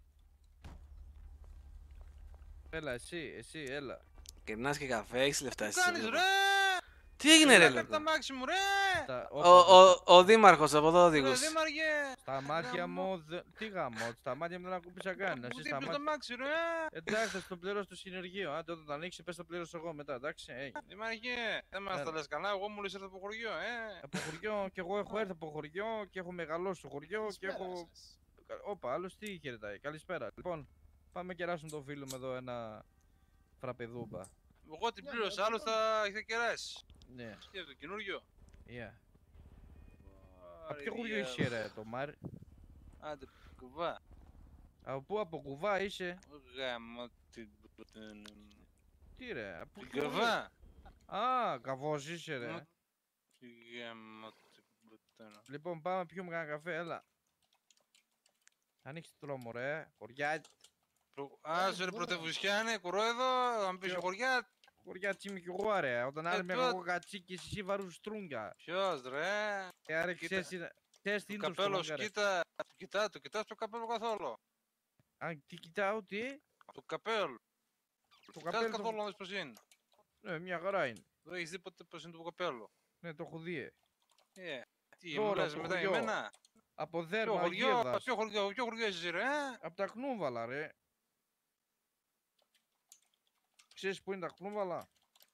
Έλα, εσύ, έλα. Κερνάς και καφέ, έχεις λεφτά εσύ? Τι κάνεις ρε! Τι έγινε ρε τα μάξι μου ρε! Ο δήμαρχος από εδώ οδηγούς. Στα μάτια μου, τι γάμο, στα μάτια μου δεν ακούμπησα καν. Μου δίπλα το μάξι ρε! Εντάξει, θα στο πληρώσω στο συνεργείο. Άντε όταν το ανοίξει, πες το πληρώσω εγώ μετά, εντάξει. Δήμαρχε, δεν μας τα λες καλά, εγώ μόλις ήρθα από χωριό, Από χωριό, και εγώ έχω έρθει από χωριό και έχω μεγαλώσει στο χωριό και έχω... Όπα, άλλος τι χαιρετάει, καλησπέρα. Λοιπόν, Πάμε κεράσουμε το φίλο μου εδώ ένα φραπεδούμπα. Εγώ την πλήρωσα, άλλο θα κεράσει. Ναι. Και το καινούριο. Από ποιο χωριό είσαι ρε το Μάρ? Άντε, κουβά. Από πού, από κουβά είσαι? Γάμο την... Τι ρε, από την Καβά. Α, καβός είσαι ρε. Γάμο την πουτάνα. Λοιπόν, πάμε πιούμε κανένα καφέ, έλα. Ανοίξτε το δρόμο ρε, χωριά. Άσε ρε πρωτεύουσιά είναι, κουρόεδο, αν πεις χωριά. Χωριά τσίμι κι εγώ ρε, όταν άρεμε εγώ κατσίκι εσύ βαρούς στρούγκα. Ποιος ρε. Άρα ξέρεις τι είναι το καπέλος, στρούγκα ρε. το κοιτάς το καπέλο καθόλου. Αν τι κοιτάω, τι? Το καπέλο. Το καπέλο καθόλου να δεις πως είναι. Ναι, μια χαρά είναι. Δεν έχεις δει ποτέ πως είναι το καπέλο. Ναι, το έχω δει. Τι μου λες μετά για μένα. Από Δέρμα, Αγίδας. Ποιο χωριό είσαι ρε. Από τα Κνούβαλα ρε. Ξέρεις που είναι τα Κνούβαλα?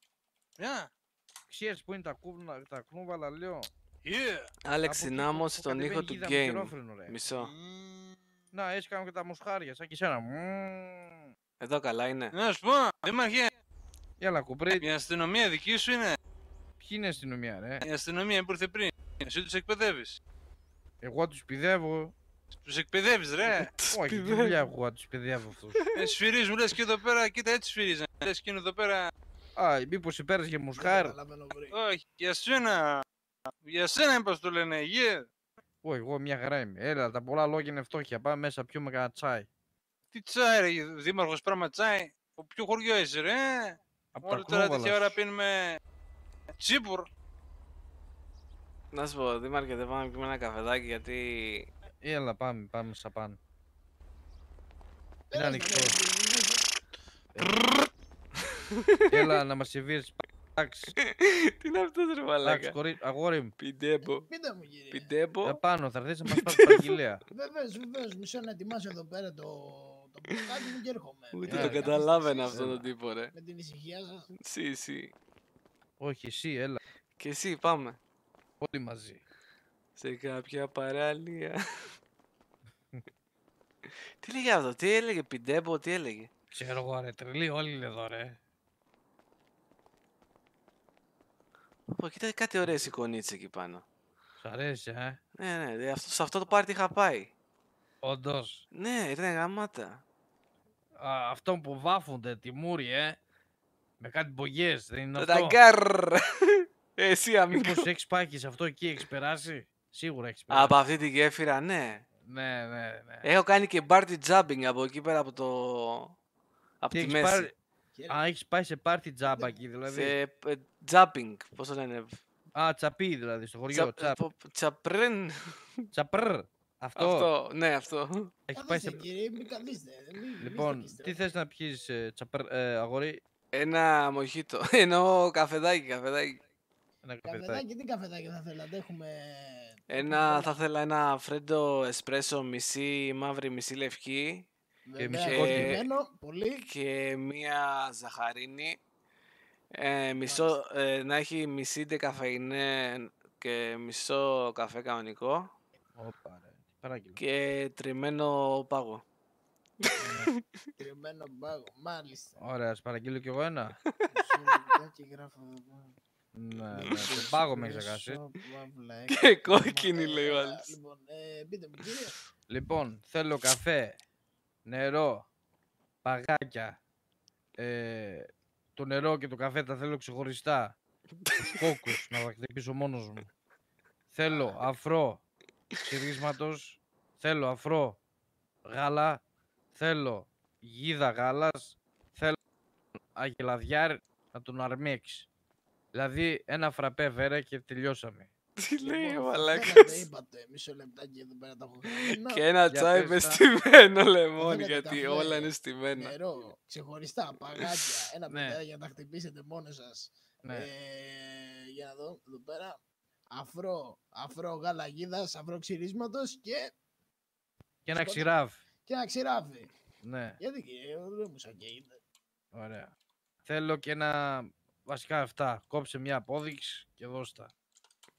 Ξέρεις που είναι τα Κνούβαλα λέω? Άλεξ, συνάμωσε τον ήχο του game. Μισό. Να, έτσι κάνουμε και τα μοσχάρια, σαν και εσένα. Εδώ καλά είναι. Να σου πω, δήμαρχε. Έλα κουμπρί. Η αστυνομία δική σου είναι. Ποιοι είναι αστυνομία ρε? Η αστυνομία που ήρθε πριν. Εσύ τους εκπαιδεύεις. Εγώ τους παιδεύω. Τους εκπαιδεύεις ρε. Όχι, τι δουλειά έχω να τους παιδεύω αυτούς. Σφυρίζουν λες και εδώ πέρα, κοίτα έτσι σφυρίζουν. Λες και είναι εδώ πέρα. Α, μήπως υπέρας για μοσχάρ. Όχι, για σένα. Για σένα είπα το λένε, Όχι, εγώ μια χαρά είμαι. Έλα, τα πολλά λόγια είναι φτώχεια. Πάμε μέσα, πιούμε κανένα τσάι. Τι τσάι ρε, δήμαρχος πράγμα τσάι. Από ποιο χωριό είσαι ρε. Όλη τώρα τέτοια ώρα πίνουμε τσίπουρ. Να σου πω, δήμαρχε, δεν πάμε να πιούμε ένα καφεδάκι γιατί... Έλα, πάμε σαν πάνω. Είναι ανοιχτό. Έλα, να μας συμβείς. Τι είναι αυτό ρε μαλάκα. Αγόρι μου. Πιντέμπο. Πείτε μου κύριε. Πιντέμπο. Επάνω, θα έρθεις να μας πάρεις παραγγελία. Βεβαίως, μισό να ετοιμάσω εδώ πέρα το μπουκάλι μου και έρχομαι. Ούτε το καταλάβαινα αυτόν τον τύπο ρε. Με την ησυχία σας. Εσύ. Όχι, εσύ, έλα. Και εσύ, πάμε. Όλοι μαζί. Σε κάποια παράλια. Τι λέγε αυτό, τι έλεγε, πιντέμπο, τι έλεγε? Ξέρω εγώ ρε, τρελή όλοι είναι εδώ ρε. Πω, κοίτα κάτι ωραίες εικονίτσες εκεί πάνω. Σ' αρέσει, Ναι, σε αυτό το πάρτι είχα πάει. Όντως. Ναι, ήταν γαμάτα. Αυτό που βάφονται τη μούρη, με κάτι μπογιές, δεν είναι αυτό? Ταγκάρ! Εσύ αμήκο. Μήπως έχεις πάει και σε αυτό εκεί, έχεις περάσει? Σίγουρα έχεις περάσει. Από αυτή τη γέφυρα, ναι. Ναι. Έχω κάνει και party jumping από εκεί πέρα από το... από τη μέση. Α, έχεις πάει σε party jump εκεί δηλαδή. Σε jumping, πώς το λένε. Α, τσαπί δηλαδή, στο χωριό. Τσαπρέν. Τσαπρ. Αυτό, ναι, αυτό. Έχει πάει σε... Κύριε, μην καθίστε. Λοιπόν, τι θες να πιεις, αγόρι? Ένα μοχίτο. Εννοώ καφεδάκι. Ένα καφεδάκι, τι καφεδάκι θα θέλατε, έχουμε... Θα ήθελα ένα φρέντο εσπρέσο, μισή μαύρη, μισή λευκή. Και πολύ. Και μία ζαχαρίνη. Να έχει μισή ντεκαφεϊνέ και μισό καφέ κανονικό. Και τριμμένο πάγο. Τριμμένο πάγο, μάλιστα. Ωραία, ας παραγγείλω κι εγώ ένα. Ναι, τον πάγο με έχεις ξεχάσει. Και κόκκινη λέει ο άλλος. Λοιπόν, πείτε μου κύριε. Λοιπόν, θέλω καφέ, νερό, παγάκια. Το νερό και το καφέ τα θέλω ξεχωριστά. Τους κόκκους να τα χτυπήσω μόνος μου. Θέλω αφρό ξυρίσματος. Θέλω αφρό γάλα. Θέλω γίδα γάλας. Θέλω αγελαδιάρ να τον αρμέξει. Δηλαδή ένα φραπέ βέρα και τελειώσαμε. Τι λέει ο μαλάκας. Το είπατε, μισό λεπτάκι εδώ πέρα τα έχω γραμμένα. Και ένα τσάι με στημένο λεμόνι, γιατί όλα είναι στημένα. Νερό, ξεχωριστά, παγάτια, ένα παιδάκι για να τα χτυπήσετε μόνοι σας. Για να δω, εδώ πέρα. Αφρό γάλα γίδας, αφρό ξυρίσματος και... Και ένα ξηράφι. Και ένα ξηράφι. Ναι. Γιατί κύριε, δεν μου σαν καίγεται. Ωραία. Θέλω και ένα... Βασικά αυτά. Κόψε μια απόδειξη και δώστα.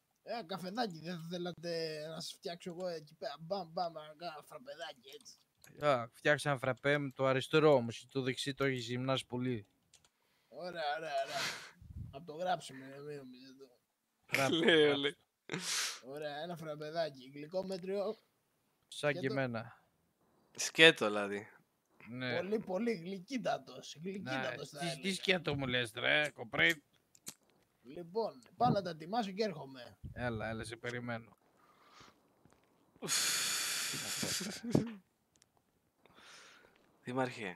Καφεδάκι, δεν θα θέλατε να σας φτιάξω εγώ εκεί πέρα. Μπαμ, ένα φραπεδάκι έτσι. Φτιάξε ένα φραπέ με το αριστερό όμως, το δεξί το έχει γυμνάσει πολύ. Ωραία, ωραία, ωραία. Να το γράψουμε, μην νομίζετε. Λέει. Ωραία, ένα φραπεδάκι. Γλυκό μέτριο. Σαν και εμένα. Σκέτο δηλαδή. Ναι. Πολύ, πολύ γλυκύτατος. Γλυκύτατος θα έλεγα. Τι σκέτο μου λες ρε, κοπρίτ. Λοιπόν, πάω να τα ετοιμάσω και έρχομαι. Έλα, σε περιμένω. Δήμαρχε.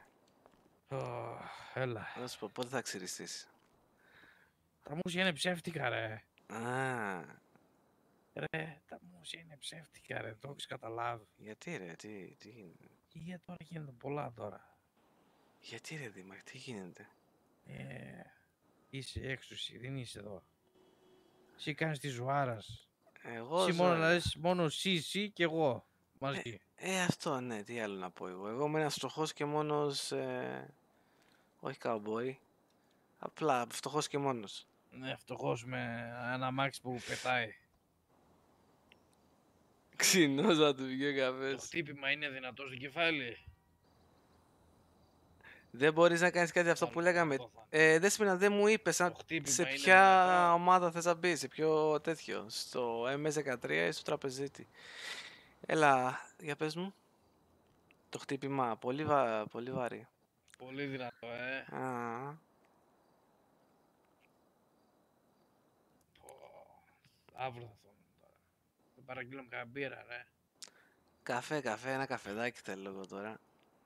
Έλα. Να σου πω, πότε θα ξυριστείς? Τα μουσια είναι ψεύτικα ρε. Α. Ρε, τα μουσια είναι ψεύτικα ρε, το έχεις καταλάβει. Γιατί ρε, τι γίνεται? Γιατί τώρα γίνονται πολλά τώρα. Γιατί ρε Δήμαρχε, τι γίνεται? Είσαι έξω εσύ, δεν είσαι εδώ. Εσύ κάνεις τη ζωάρας. Εγώ εσύ μόνο εσύ και εγώ μαζί. Αυτό ναι, τι άλλο να πω εγώ. Εγώ είμαι ένας φτωχός και μόνος, όχι καουμπόι, απλά φτωχός και μόνος. Ναι, φτωχός με ένα αμάξι που πετάει. Ξινός να του βγει ο καφές. Το χτύπημα είναι δυνατό στο κεφάλι. Δεν μπορείς να κάνεις κάτι αυτό που λέγαμε. Δέσποινα, δεν μου είπες σε ποια ομάδα θες να μπεις, σε ποιο τέτοιο, στο MS13 ή στο τραπεζίτη. Έλα, για πες μου. Το χτύπημα, πολύ βαρύ. Πολύ δυνατό, Αύριο θα θέλω τώρα. Θα παραγγείλω με κανένα μπύρα, ρε. Καφέ, ένα καφεδάκι θέλω εγώ τώρα.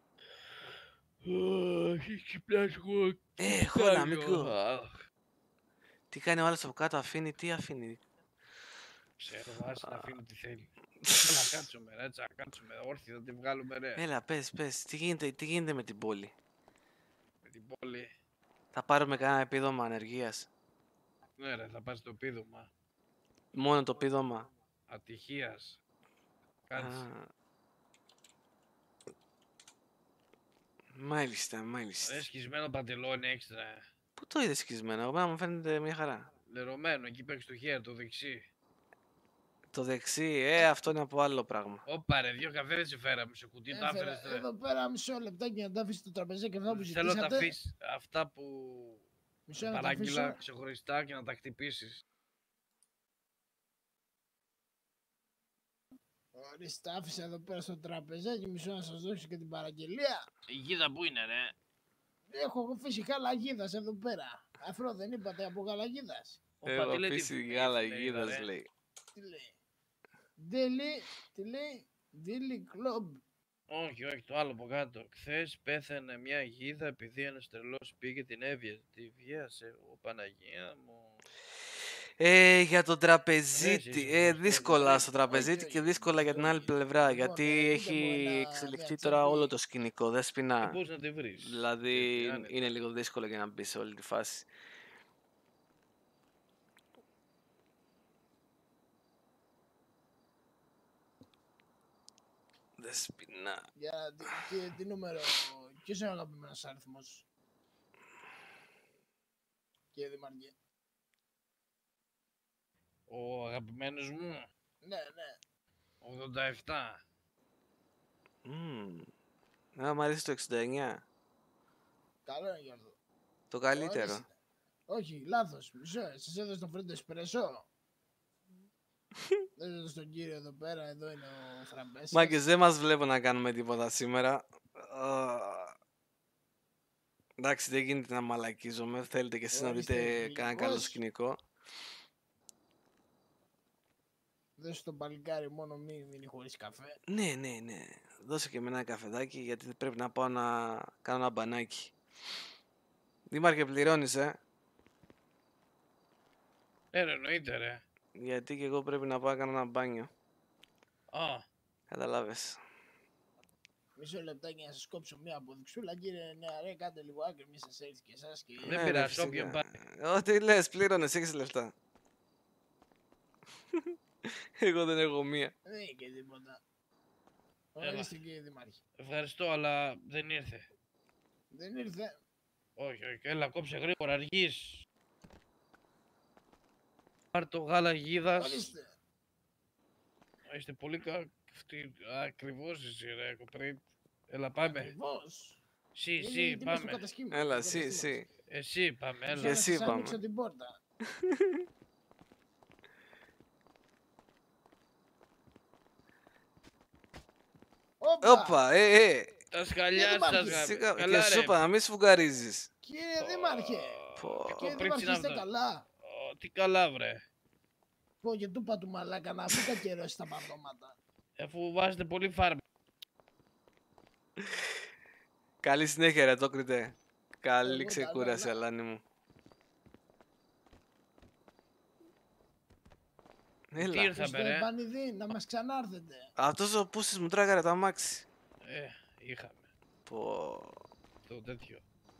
Έχει ξυπνάσει εγώ. Χώνα, μικρό. Τι κάνει ο άλλος από κάτω, τι αφήνει? Ξέρω, άσε να αφήνει τι θέλει. Έλα, κάτσουμε ρε, κάτσουμε, όρθιοι θα τη βγάλουμε ρε. Έλα, πες, τι γίνεται με την πόλη? Με την πόλη? Θα πάρουμε κανένα επίδομα ανεργίας? Ναι ρε, θα πάρεις το επίδομα. Μόνο το επίδομα? Ατυχίας. Κάτσε. Μάλιστα. Σκισμένο παντελόνι έχεις ρε. Πού το είδες σκισμένο? Εμένα μου φαίνεται μια χαρά. Λερωμένο, εκεί παίξεις το χέρι, το δεξί. Το δεξί, αυτό είναι από άλλο πράγμα. Όπα ρε, 2 καφέδες σε φέραμε σε κουτί, τα έφερες ρε. Εδώ πέρα μισό λεπτάκι να τα αφήσεις το τραπεζάκι και αυτά που ζητήσατε. Θέλω να τα αφήσεις αυτά που παράγγειλα ξεχωριστά και να τα χτυπήσεις. Ορίστε, άφησα εδώ πέρα στο τραπεζάκι, μισό να σας δώσω και την παραγγελία. Η γίδα που είναι ρε? Έχω αφήσει γαλαγίδας εδώ πέρα. Αφρό δεν είπατε από γαλαγίδας? Έχω αφήσει γαλαγίδας λέει. Τι λέει? Τι λέει? Daily Club. Όχι, το άλλο από κάτω. Χθες πέθανε μια γίδα επειδή ένας τρελός πήγε την έβιασε. Τη βιάσε, Παναγία μου. Για τον τραπεζίτη, δύσκολα στο τραπεζίτη και δύσκολα για την άλλη πλευρά, γιατί έχει εξελιχθεί τώρα όλο το σκηνικό, Δέσποινα. Πώς να τη βρεις? Δηλαδή είναι λίγο δύσκολο για να μπει σε όλη τη φάση. Δέσποινα. Για τι νούμερο, ποιος είναι ο αγαπημένος αριθμός, κύριε Δημαρχέ? Ο αγαπημένος μου. Ναι. 87. Μ' αρέσει το 69. Καλό είναι Γιώργο. Το καλύτερο. Όχι, λάθος. Μισό, σας έδωσε το φρέντο εσπρέσο. Δεν έδωσε τον κύριο εδώ πέρα, εδώ είναι ο φραμπές. Μάγκες, δεν μας βλέπω να κάνουμε τίποτα σήμερα. Εντάξει, δεν γίνεται να μαλακίζομαι. Θέλετε κι εσείς να δείτε κανένα καλό σκηνικό. Δώσε το παλικάρι μόνο, μην μείνει χωρίς καφέ. Ναι. Δώσε και εμένα ένα καφεδάκι, γιατί πρέπει να πάω να κάνω ένα μπανάκι. Δήμαρχε, πληρώνεις, Εννοείται ρε. Γιατί και εγώ πρέπει να πάω να κάνω ένα μπάνιο. Καταλάβες. Μισό λεπτάκι να σας κόψω μια αποδειξούλα, κύριε νεαρέ, κάντε λίγο άκρη, μη σας έρθει και εσάς και... Δεν πειράζει, όποιον πάει. Ό,τι λες, πλήρωνες, έχεις λεφτά. Εγώ δεν έχω μία. Δεν είναι και τίποτα. Ορίστε κύριε Δημάρχη. Ευχαριστώ, αλλά δεν ήρθε. Δεν ήρθε? Όχι, έλα, κόψε γρήγορα, αργείς. Πάρ' το γάλα γίδας. Ορίστε. Είστε πολύ ακριβώς εσύ ρε κοπρίτ. Έλα, πάμε. Ακριβώς. Εσύ, πάμε. Έλα, εσύ. Εσύ, πάμε, έλα. Και εσύ πάμε. Άνοιξε την πόρτα. Όπα, Τα σκαλιά σας, Και σου είπα να μην σφουγγαρίζεις. Κύριε Δήμαρχε. Κύριε Δήμαρχε, είστε καλά? Τι καλά, βρε. Πω και του είπα του μαλάκα να μην κακερώσει τα παντώματα. Αφού βάζετε πολύ φάρμα. Καλή συνέχεια ρε Τόκριτε. Καλή ξεκούραση, Αλάνη μου. Τι ήρθαμε ρε. Πανηδί, να μας ξανάρθετε. Αυτός ο Πούσης μου τράγαρε το αμάξι. Είχαμε. Πω. Το τέτοιο.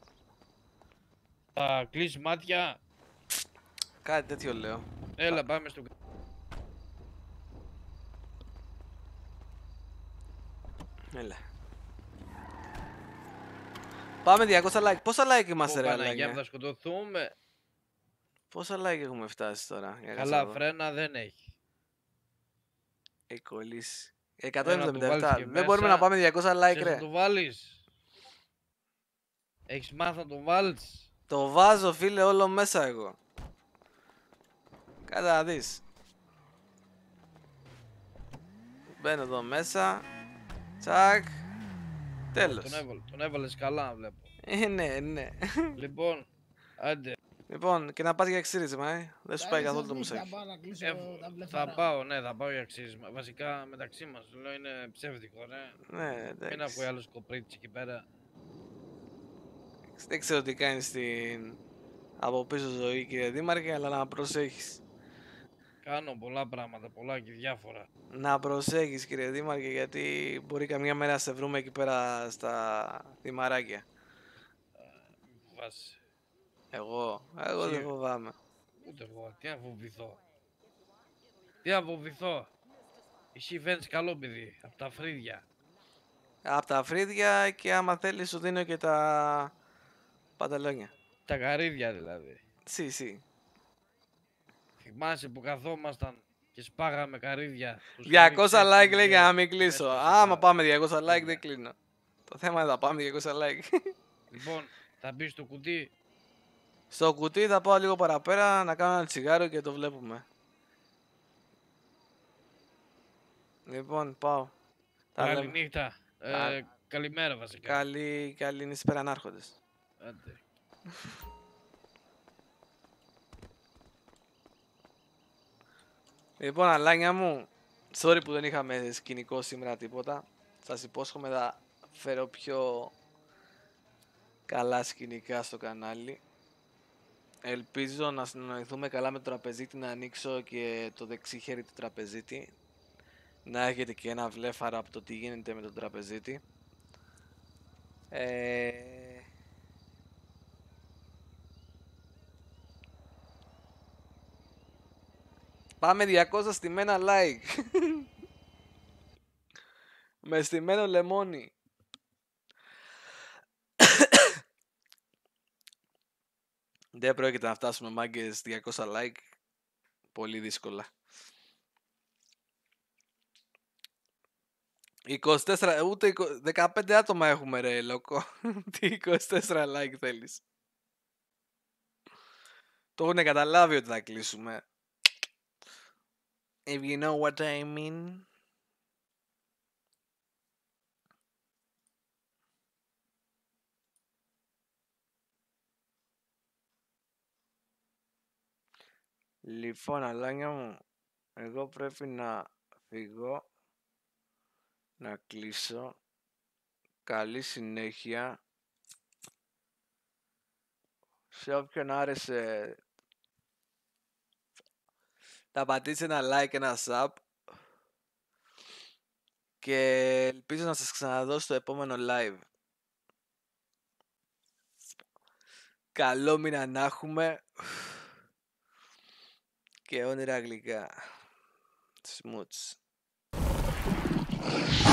Θα κλείσει μάτια. Κάτι τέτοιο λέω. Έλα, πάμε στο... Έλα. Πάμε 200 like. Πόσα like είμαστε ρε Παναγιά, Αλάνια? θα σκοτωθούμε. Πόσα like έχουμε φτάσει τώρα? Καλά, φρένα δεν έχει. Έχει κολλήσει. 177. Δεν μπορούμε να πάμε 200 like ρε. Να το βάλεις. Έχεις μάθει να το βάλεις. Το βάζω φίλε όλο μέσα εγώ. Κάτσε να δεις. Μπαίνω εδώ μέσα. Τσακ. Τέλος. Τον έβαλες καλά βλέπω. Ναι. Λοιπόν, άντε. Λοιπόν, και να πας για εξήρισμα, δεν σου πάει καθόλου το μουσάκι. Θα πάω για εξήρισμα. Βασικά μεταξύ μας, λέω είναι ψεύδικο, Ναι, εντάξει. Μην ακούει άλλος κοπρίτσι εκεί πέρα. Δεν ξέρω τι κάνει στην από πίσω ζωή κύριε Δήμαρχε, αλλά να προσέχεις. Κάνω πολλά πράγματα, πολλά και διάφορα. Να προσέχεις κύριε Δήμαρχε, γιατί μπορεί καμιά μέρα να σε βρούμε εκεί πέρα στα δημαράκια. Μην φοβάσαι. Εγώ δεν φοβάμαι. Ούτε εγώ, τι να φοβηθώ. Εσύ φαίνεσαι καλό παιδί, απ' τα φρύδια. Απ' τα φρύδια και άμα θέλεις σου δίνω και τα πανταλόνια. Τα καρύδια δηλαδή. Σι. Θυμάσαι που καθόμασταν και σπάγαμε καρύδια. 200 like λέει για να μην κλείσω. Άμα πάμε 200 like δεν κλείνω. Το θέμα είναι θα πάμε 200 like. Λοιπόν, θα μπει στο κουτί. Στο κουτί θα πάω λίγο παραπέρα να κάνω ένα τσιγάρο και το βλέπουμε. Λοιπόν, πάω. Καλή νύχτα. Καλημέρα βασικά. Καλή νύχτα ανάρχοντες. Άντε. Λοιπόν, Αλάνια μου, sorry που δεν είχαμε σκηνικό σήμερα τίποτα. Σας υπόσχομαι θα φέρω πιο καλά σκηνικά στο κανάλι. Ελπίζω να συνεννοηθούμε καλά με το τραπεζίτη, να ανοίξω και το δεξί χέρι του τραπεζίτη. Να έχετε και ένα βλέφαρο από το τι γίνεται με τον τραπεζίτη. Πάμε 200 στημένα like. Με στημένο λεμόνι. Δεν πρόκειται να φτάσουμε μάγκες 200 like. Πολύ δύσκολα. 24, ούτε 15 άτομα έχουμε ρε λόκο. Τι 24 like θέλεις? Το έχουν καταλάβει ότι θα κλείσουμε. If you know what I mean. Λοιπόν, Αλάνια μου, εγώ πρέπει να φύγω, να κλείσω. Καλή συνέχεια. Σε όποιον άρεσε, θα πατήσει ένα like, ένα sub. Και ελπίζω να σας ξαναδώ στο επόμενο live. Καλό μήνα να έχουμε. Και όνειρα γλυκά. Σμούτς.